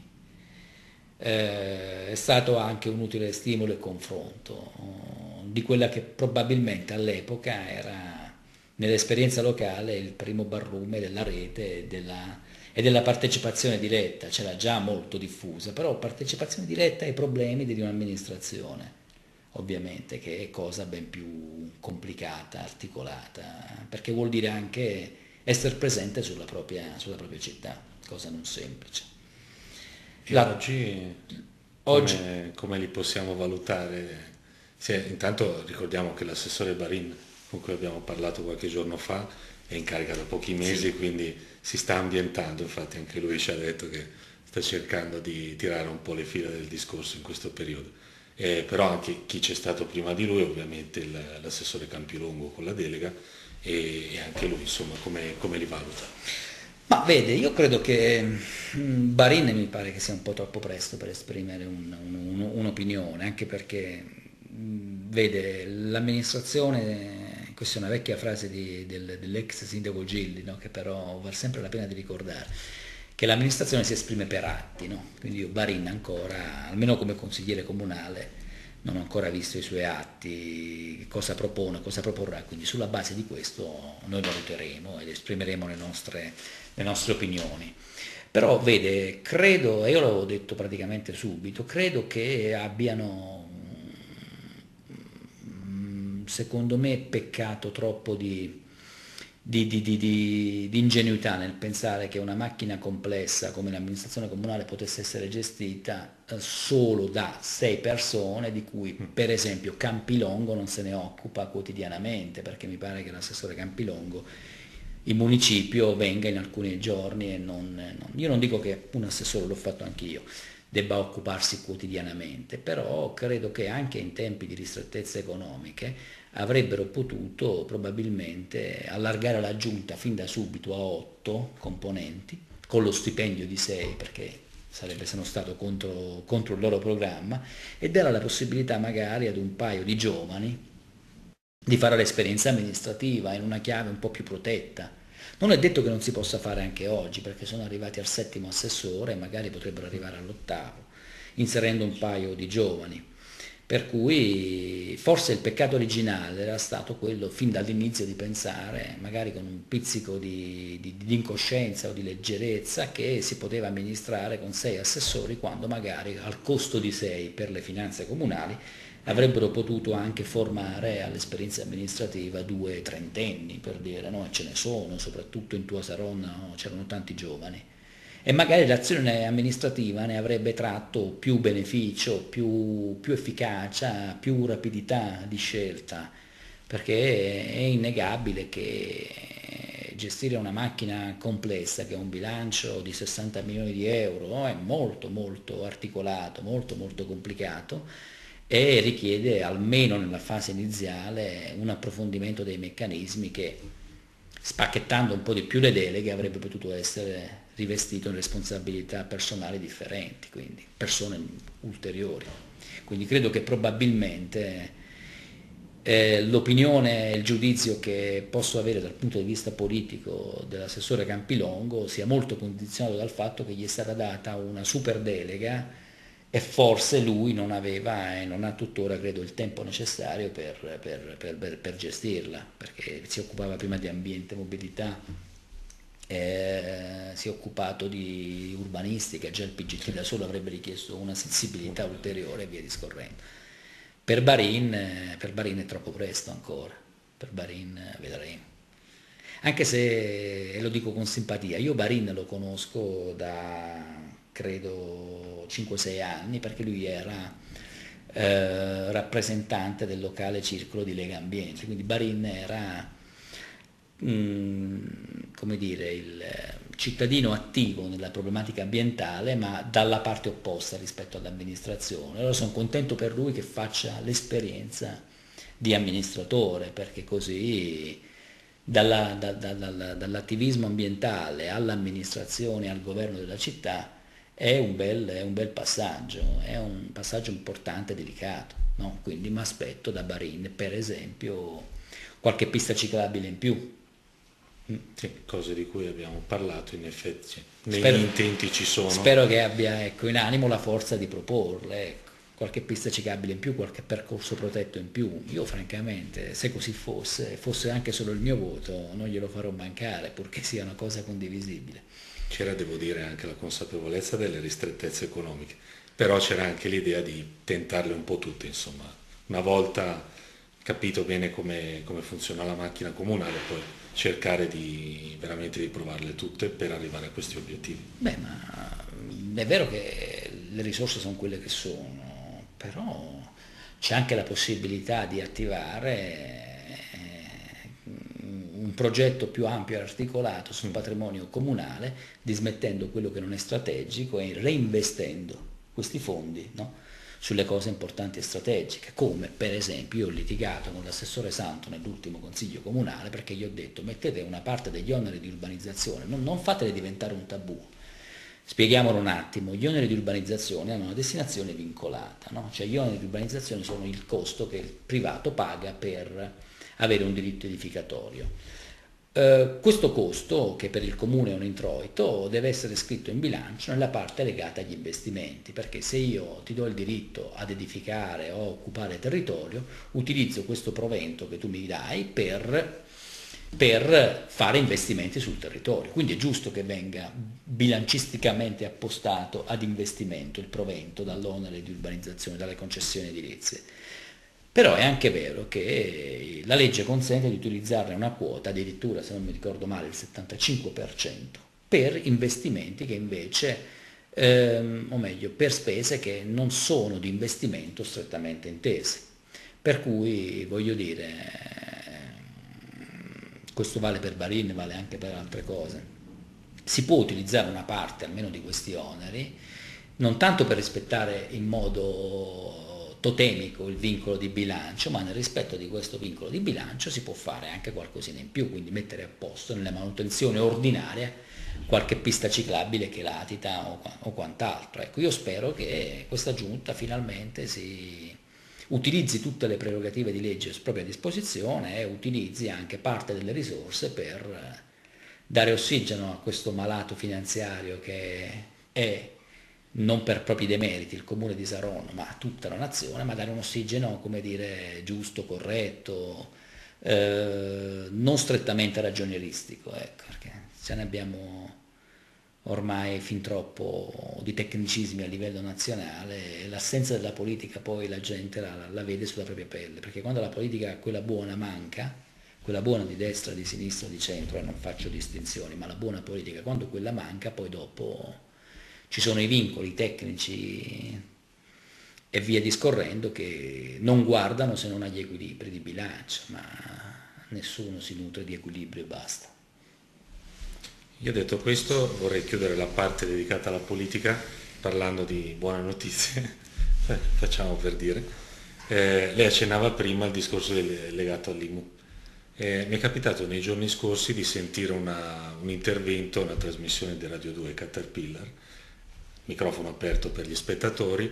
è stato anche un utile stimolo e confronto di quella che probabilmente all'epoca era, nell'esperienza locale, il primo barlume della rete e della partecipazione diretta. C'era già molto diffusa, però partecipazione diretta ai problemi di un'amministrazione, ovviamente, che è cosa ben più complicata, articolata, perché vuol dire anche essere presente sulla propria città, cosa non semplice. E oggi Oggi come li possiamo valutare? Intanto ricordiamo che l'assessore Barin, con cui abbiamo parlato qualche giorno fa, è in carica da pochi mesi, sì. quindi si sta ambientando, infatti anche lui ci ha detto che sta cercando di tirare un po' le fila del discorso in questo periodo. Però anche chi c'è stato prima di lui, ovviamente l'assessore Campilongo con la delega, e anche lui, insomma, come li valuta? Ma vede, io credo che Barin mi pare che sia un po' troppo presto per esprimere un'opinione, anche perché vede, l'amministrazione, questa è una vecchia frase dell'ex sindaco Gilli, no? Che però vale sempre la pena di ricordare, che l'amministrazione si esprime per atti, no? Quindi io Barin ancora, almeno come consigliere comunale, non ho ancora visto i suoi atti, cosa propone, cosa proporrà, quindi sulla base di questo noi valuteremo ed esprimeremo le nostre opinioni. Però vede, credo, e io l'avevo detto praticamente subito, credo che abbiano, secondo me, peccato troppo di ingenuità nel pensare che una macchina complessa come l'amministrazione comunale potesse essere gestita solo da 6 persone, di cui per esempio Campilongo non se ne occupa quotidianamente, perché mi pare che l'assessore Campilongo il municipio venga in alcuni giorni e io non dico che un assessore, l'ho fatto anch'io, debba occuparsi quotidianamente, però credo che anche in tempi di ristrettezze economiche avrebbero potuto probabilmente allargare la giunta fin da subito a 8 componenti, con lo stipendio di 6, perché sono stato contro il loro programma, e dare la possibilità magari ad un paio di giovani di fare l'esperienza amministrativa in una chiave un po' più protetta. Non è detto che non si possa fare anche oggi, perché sono arrivati al 7° assessore e magari potrebbero arrivare all'8°, inserendo un paio di giovani. Per cui forse il peccato originale era stato quello fin dall'inizio di pensare, magari con un pizzico di incoscienza o di leggerezza, che si poteva amministrare con 6 assessori, quando magari al costo di 6 per le finanze comunali avrebbero potuto anche formare all'esperienza amministrativa 2 trentenni, per dire, no? E ce ne sono, soprattutto in Tua Saronno, no? C'erano tanti giovani. E magari l'azione amministrativa ne avrebbe tratto più beneficio, più efficacia, più rapidità di scelta, perché è innegabile che gestire una macchina complessa che ha un bilancio di 60 milioni di euro è molto molto articolato, molto molto complicato e richiede almeno nella fase iniziale un approfondimento dei meccanismi che, spacchettando un po' di più le deleghe, avrebbe potuto essere rivestito in responsabilità personali differenti, quindi persone ulteriori. Quindi credo che probabilmente l'opinione e il giudizio che posso avere dal punto di vista politico dell'assessore Campilongo sia molto condizionato dal fatto che gli è stata data una super delega e forse lui non aveva e non ha tuttora, credo, il tempo necessario per gestirla, perché si occupava prima di ambiente, mobilità, si è occupato di urbanistica, già il PGT da solo avrebbe richiesto una sensibilità ulteriore e via discorrendo. Per Barin è troppo presto ancora, per Barin vedremo. Anche se, e lo dico con simpatia, io Barin lo conosco da credo 5-6 anni perché lui era rappresentante del locale circolo di Lega Ambiente, quindi Barin era come dire, il cittadino attivo nella problematica ambientale, ma dalla parte opposta rispetto all'amministrazione. Allora sono contento per lui che faccia l'esperienza di amministratore, perché così dall'attivismo ambientale all'amministrazione, al governo della città, è un bel passaggio, è un passaggio importante e delicato, no? Quindi mi aspetto da Barin, per esempio, qualche pista ciclabile in più. Sì, cose di cui abbiamo parlato, in effetti sì. Negli Spero, intenti ci sono. spero che abbia, ecco, in animo la forza di proporle, ecco. Qualche pista ciclabile in più, qualche percorso protetto in più. Io francamente, se così fosse anche solo il mio voto, non glielo farò mancare, purché sia una cosa condivisibile. C'era, devo dire, anche la consapevolezza delle ristrettezze economiche, però c'era anche l'idea di tentarle un po' tutte, insomma. Una volta capito bene come funziona la macchina comunale, poi cercare veramente di provarle tutte per arrivare a questi obiettivi. Beh, ma è vero che le risorse sono quelle che sono, però c'è anche la possibilità di attivare un progetto più ampio e articolato sul patrimonio comunale, dismettendo quello che non è strategico e reinvestendo questi fondi, no? Sulle cose importanti e strategiche, come per esempio io ho litigato con l'assessore Santo nell'ultimo consiglio comunale perché gli ho detto mettete una parte degli oneri di urbanizzazione, non fatele diventare un tabù. Spieghiamolo un attimo, gli oneri di urbanizzazione hanno una destinazione vincolata, no? Cioè gli oneri di urbanizzazione sono il costo che il privato paga per avere un diritto edificatorio. Questo costo, che per il comune è un introito, deve essere scritto in bilancio nella parte legata agli investimenti, perché se io ti do il diritto ad edificare o occupare territorio, utilizzo questo provento che tu mi dai per fare investimenti sul territorio. Quindi è giusto che venga bilancisticamente appostato ad investimento il provento dall'onere di urbanizzazione, dalle concessioni edilizie. Però è anche vero che la legge consente di utilizzarne una quota, addirittura se non mi ricordo male il 75%, per investimenti che invece, o meglio, per spese che non sono di investimento strettamente intese. Per cui voglio dire, questo vale per Barin, vale anche per altre cose. Si può utilizzare una parte almeno di questi oneri, non tanto per rispettare in modo totemico il vincolo di bilancio, ma nel rispetto di questo vincolo di bilancio si può fare anche qualcosina in più, quindi mettere a posto nella manutenzione ordinaria qualche pista ciclabile che latita o quant'altro. Ecco, io spero che questa giunta finalmente si utilizzi tutte le prerogative di legge a propria disposizione e utilizzi anche parte delle risorse per dare ossigeno a questo malato finanziario che è, non per propri demeriti, il comune di Saronno, ma tutta la nazione, ma dare un ossigeno, come dire, giusto, corretto, non strettamente ragionieristico, ecco, perché ce ne abbiamo ormai fin troppo di tecnicismi a livello nazionale e l'assenza della politica poi la gente la vede sulla propria pelle, perché quando la politica, quella buona, manca, quella buona di destra, di sinistra, di centro, e non faccio distinzioni, ma la buona politica, quando quella manca, poi dopo ci sono i vincoli tecnici e via discorrendo che non guardano se non agli equilibri di bilancio, ma nessuno si nutre di equilibrio e basta. Io detto questo vorrei chiudere la parte dedicata alla politica parlando di buone notizie, facciamo per dire. Lei accennava prima al discorso legato all'IMU. Mi è capitato nei giorni scorsi di sentire un intervento, una trasmissione di Radio 2 Caterpillar, microfono aperto per gli spettatori,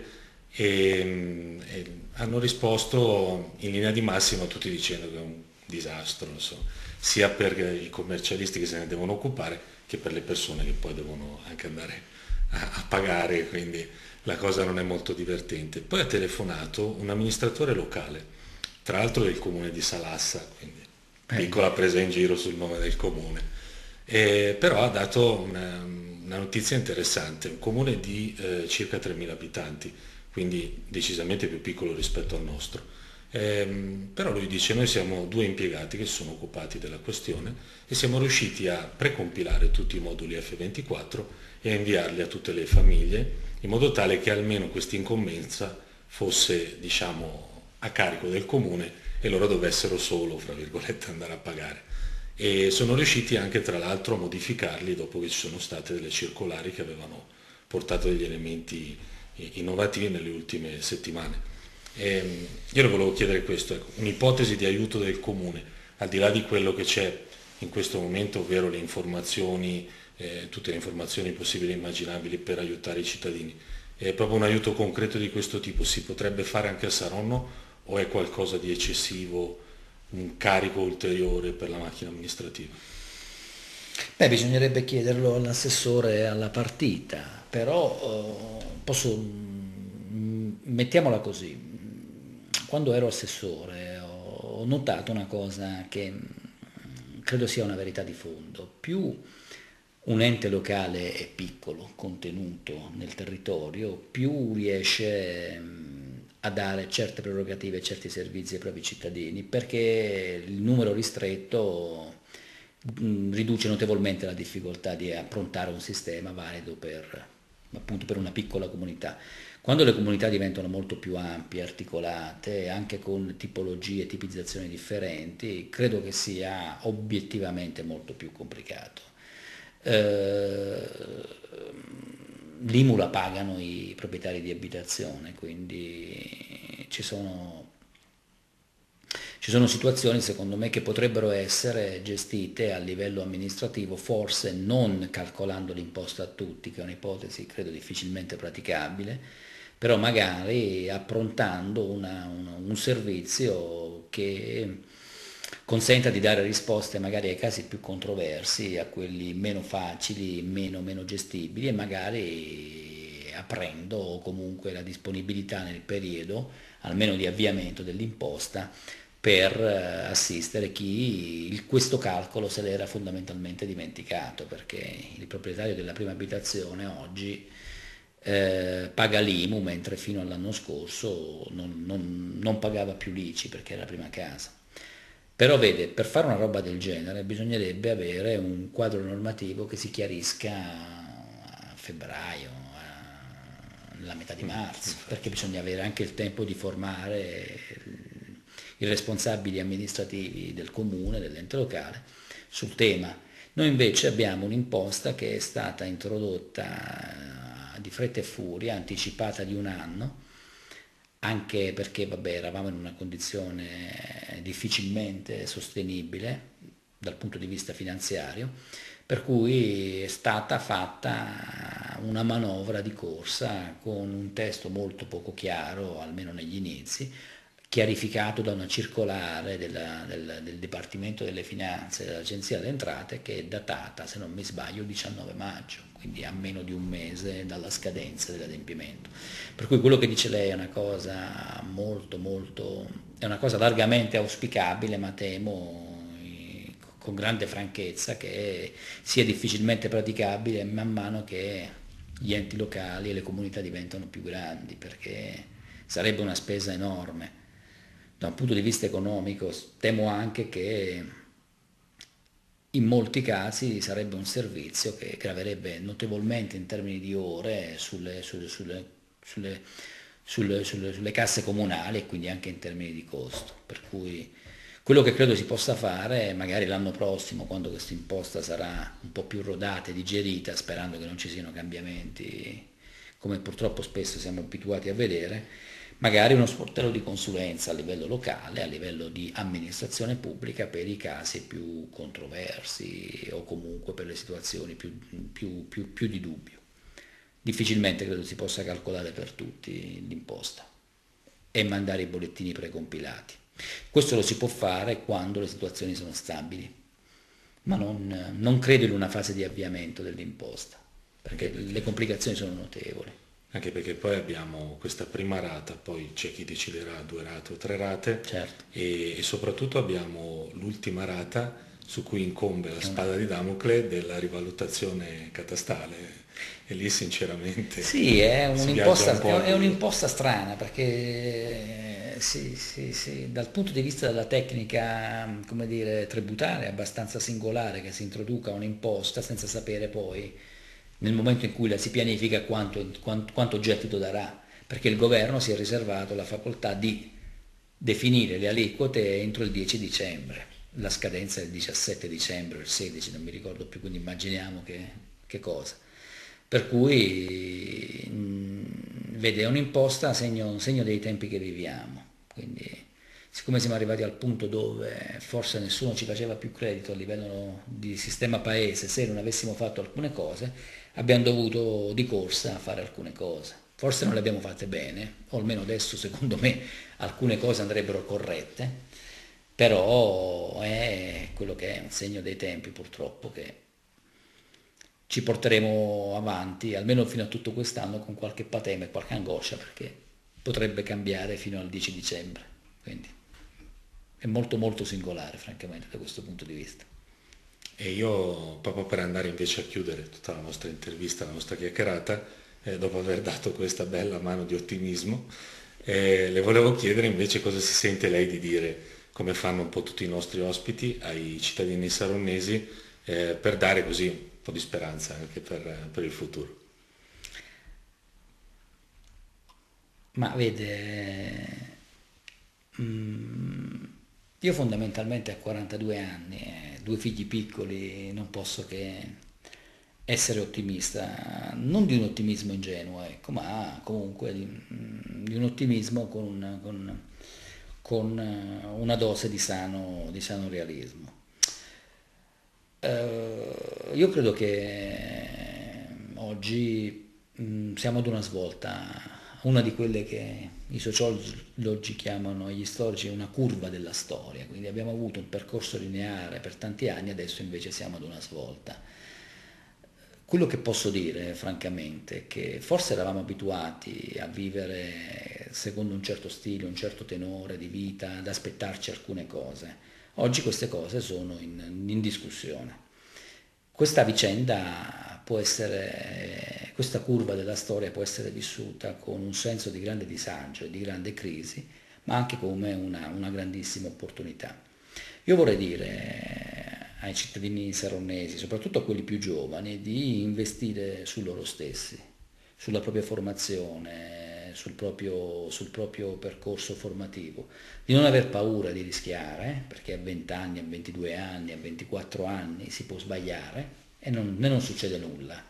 e hanno risposto in linea di massima tutti dicendo che è un disastro, insomma, sia per i commercialisti che se ne devono occupare che per le persone che poi devono anche andare a pagare, quindi la cosa non è molto divertente. Poi ha telefonato un amministratore locale, tra l'altro del comune di Salassa, quindi piccola presa in giro sul nome del comune. Però ha dato una notizia interessante, un comune di circa 3.000 abitanti, quindi decisamente più piccolo rispetto al nostro. Però lui dice noi siamo due impiegati che si sono occupati della questione e siamo riusciti a precompilare tutti i moduli F24 e a inviarli a tutte le famiglie in modo tale che almeno questa incombenza fosse, diciamo, a carico del comune e loro dovessero solo, fra virgolette, andare a pagare. E sono riusciti anche, tra l'altro, a modificarli dopo che ci sono state delle circolari che avevano portato degli elementi innovativi nelle ultime settimane. Io le volevo chiedere questo, ecco, un'ipotesi di aiuto del comune, al di là di quello che c'è in questo momento, ovvero le informazioni, tutte le informazioni possibili e immaginabili per aiutare i cittadini. È proprio un aiuto concreto di questo tipo si potrebbe fare anche a Saronno o è qualcosa di eccessivo, un carico ulteriore per la macchina amministrativa? Beh, bisognerebbe chiederlo all'assessore alla partita, però mettiamola così, quando ero assessore ho notato una cosa che credo sia una verità di fondo: più un ente locale è piccolo, contenuto nel territorio, più riesce a dare certe prerogative e certi servizi ai propri cittadini, perché il numero ristretto riduce notevolmente la difficoltà di approntare un sistema valido per, appunto, per una piccola comunità. Quando le comunità diventano molto più ampie, articolate, anche con tipologie e tipizzazioni differenti, credo che sia obiettivamente molto più complicato. Eh, L'IMU la pagano i proprietari di abitazione, quindi ci sono situazioni secondo me che potrebbero essere gestite a livello amministrativo, forse non calcolando l'imposta a tutti, che è un'ipotesi credo difficilmente praticabile, però magari approntando un servizio che consenta di dare risposte magari ai casi più controversi, a quelli meno facili, meno gestibili, e magari aprendo comunque la disponibilità nel periodo, almeno di avviamento dell'imposta, per assistere questo calcolo se l'era fondamentalmente dimenticato, perché il proprietario della prima abitazione oggi paga l'IMU, mentre fino all'anno scorso non pagava più l'ICI perché era la prima casa. Però vede, per fare una roba del genere bisognerebbe avere un quadro normativo che si chiarisca a febbraio, nella metà di marzo, perché bisogna avere anche il tempo di formare i responsabili amministrativi del comune, dell'ente locale, sul tema. Noi invece abbiamo un'imposta che è stata introdotta di fretta e furia, anticipata di un anno, anche perché vabbè, eravamo in una condizione difficilmente sostenibile dal punto di vista finanziario, per cui è stata fatta una manovra di corsa con un testo molto poco chiaro, almeno negli inizi, chiarificato da una circolare del Dipartimento delle Finanze dell'Agenzia delle Entrate, che è datata, se non mi sbaglio, il 19 maggio, quindi a meno di un mese dalla scadenza dell'adempimento. Per cui quello che dice lei è una cosa è una cosa largamente auspicabile, ma temo con grande franchezza che sia difficilmente praticabile man mano che gli enti locali e le comunità diventano più grandi, perché sarebbe una spesa enorme. Da un punto di vista economico temo anche che in molti casi sarebbe un servizio che graverebbe notevolmente in termini di ore sulle casse comunali, e quindi anche in termini di costo. Per cui Quello che credo si possa fare, magari l'anno prossimo, quando questa imposta sarà un po' più rodata e digerita, sperando che non ci siano cambiamenti, come purtroppo spesso siamo abituati a vedere, magari uno sportello di consulenza a livello locale, a livello di amministrazione pubblica per i casi più controversi o comunque per le situazioni più di dubbio. Difficilmente credo si possa calcolare per tutti l'imposta e mandare i bollettini precompilati. Questo lo si può fare quando le situazioni sono stabili, ma non credo in una fase di avviamento dell'imposta, perché le complicazioni sono notevoli. Anche perché poi abbiamo questa prima rata, poi c'è chi deciderà 2 rate o 3 rate, Certo. e soprattutto abbiamo l'ultima rata su cui incombe la spada di Damocle della rivalutazione catastale, e lì sinceramente Sì, è si viaggia un po' a è buio. un'imposta strana perché sì, dal punto di vista della tecnica, come dire, tributaria è abbastanza singolare che si introduca un'imposta senza sapere poi nel momento in cui la si pianifica quanto gettito darà, perché il governo si è riservato la facoltà di definire le aliquote entro il 10 dicembre, la scadenza è il 17 dicembre, il 16, non mi ricordo più, quindi immaginiamo che cosa. Per cui vede, è un'imposta segno dei tempi che viviamo, quindi siccome siamo arrivati al punto dove forse nessuno ci faceva più credito a livello di sistema paese se non avessimo fatto alcune cose, abbiamo dovuto di corsa fare alcune cose. Forse non le abbiamo fatte bene, o almeno adesso secondo me alcune cose andrebbero corrette, però è quello che è un segno dei tempi purtroppo che ci porteremo avanti, almeno fino a tutto quest'anno, con qualche patema e qualche angoscia, perché potrebbe cambiare fino al 10 dicembre. Quindi è molto molto singolare, francamente, da questo punto di vista. E io, proprio per andare invece a chiudere tutta la nostra intervista, la nostra chiacchierata, dopo aver dato questa bella mano di ottimismo, le volevo chiedere invece cosa si sente lei di dire, come fanno un po' tutti i nostri ospiti, ai cittadini saronnesi, per dare così un po' di speranza anche per il futuro. Ma vede, io fondamentalmente a 42 anni, 2 figli piccoli, non posso che essere ottimista, non di un ottimismo ingenuo, ecco, ma comunque di un ottimismo con una dose di sano realismo. Io credo che oggi siamo ad una svolta, una di quelle che i sociologi chiamano, gli storici, una curva della storia, quindi abbiamo avuto un percorso lineare per tanti anni, adesso invece siamo ad una svolta. Quello che posso dire, francamente, è che forse eravamo abituati a vivere secondo un certo stile, un certo tenore di vita, ad aspettarci alcune cose. Oggi queste cose sono in discussione. Questa vicenda può essere, questa curva della storia può essere vissuta con un senso di grande disagio e di grande crisi, ma anche come una grandissima opportunità. Io vorrei dire ai cittadini saronnesi, soprattutto a quelli più giovani, di investire su loro stessi, sulla propria formazione, sul proprio percorso formativo, di non aver paura di rischiare, perché a 20 anni, a 22 anni, a 24 anni si può sbagliare e non succede nulla.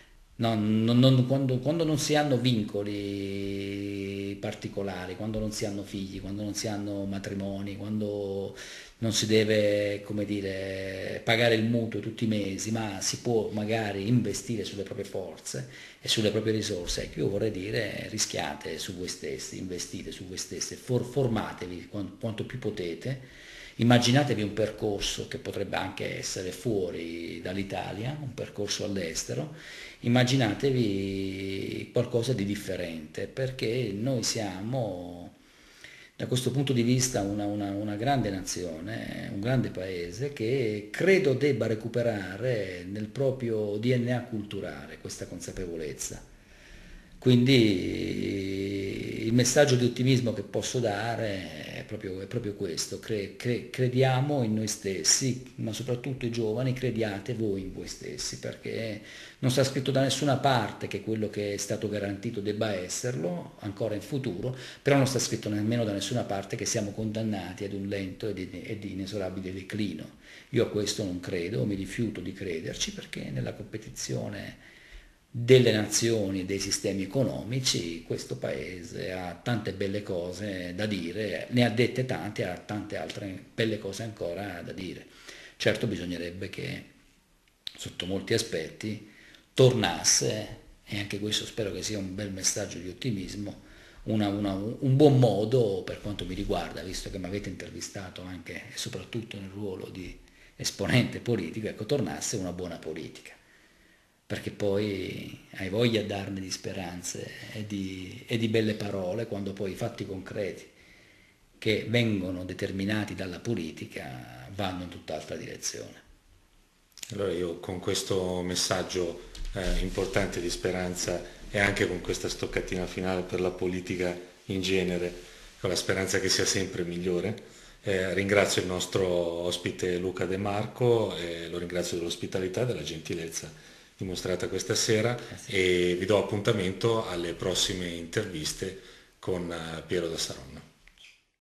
Quando non si hanno vincoli particolari, quando non si hanno figli, quando non si hanno matrimoni, quando non si deve, come dire, pagare il mutuo tutti i mesi, ma si può magari investire sulle proprie forze e sulle proprie risorse. Ecco, io vorrei dire, rischiate su voi stessi, investite su voi stessi, formatevi quanto più potete. Immaginatevi un percorso che potrebbe anche essere fuori dall'Italia, un percorso all'estero, immaginatevi qualcosa di differente, perché noi siamo, da questo punto di vista, una grande nazione, un grande paese che credo debba recuperare nel proprio DNA culturale questa consapevolezza. Quindi il messaggio di ottimismo che posso dare è proprio questo: crediamo in noi stessi, ma soprattutto i giovani, crediate voi in voi stessi, perché non sta scritto da nessuna parte che quello che è stato garantito debba esserlo ancora in futuro, però non sta scritto nemmeno da nessuna parte che siamo condannati ad un lento ed inesorabile declino. Io a questo non credo, mi rifiuto di crederci, perché nella competizione delle nazioni e dei sistemi economici questo paese ha tante belle cose da dire, ne ha dette tante, ha tante altre belle cose ancora da dire. Certo bisognerebbe che sotto molti aspetti tornasse, e anche questo spero che sia un bel messaggio di ottimismo, un buon modo, per quanto mi riguarda, visto che mi avete intervistato anche e soprattutto nel ruolo di esponente politico, ecco, tornasse una buona politica, perché poi hai voglia di darne di speranze e di belle parole, quando poi i fatti concreti che vengono determinati dalla politica vanno in tutt'altra direzione. Allora io con questo messaggio importante di speranza e anche con questa stoccatina finale per la politica in genere, con la speranza che sia sempre migliore, ringrazio il nostro ospite Luca De Marco e lo ringrazio dell'ospitalità e della gentilezza dimostrata questa sera Grazie. e vi do appuntamento alle prossime interviste con Piero da Saronno.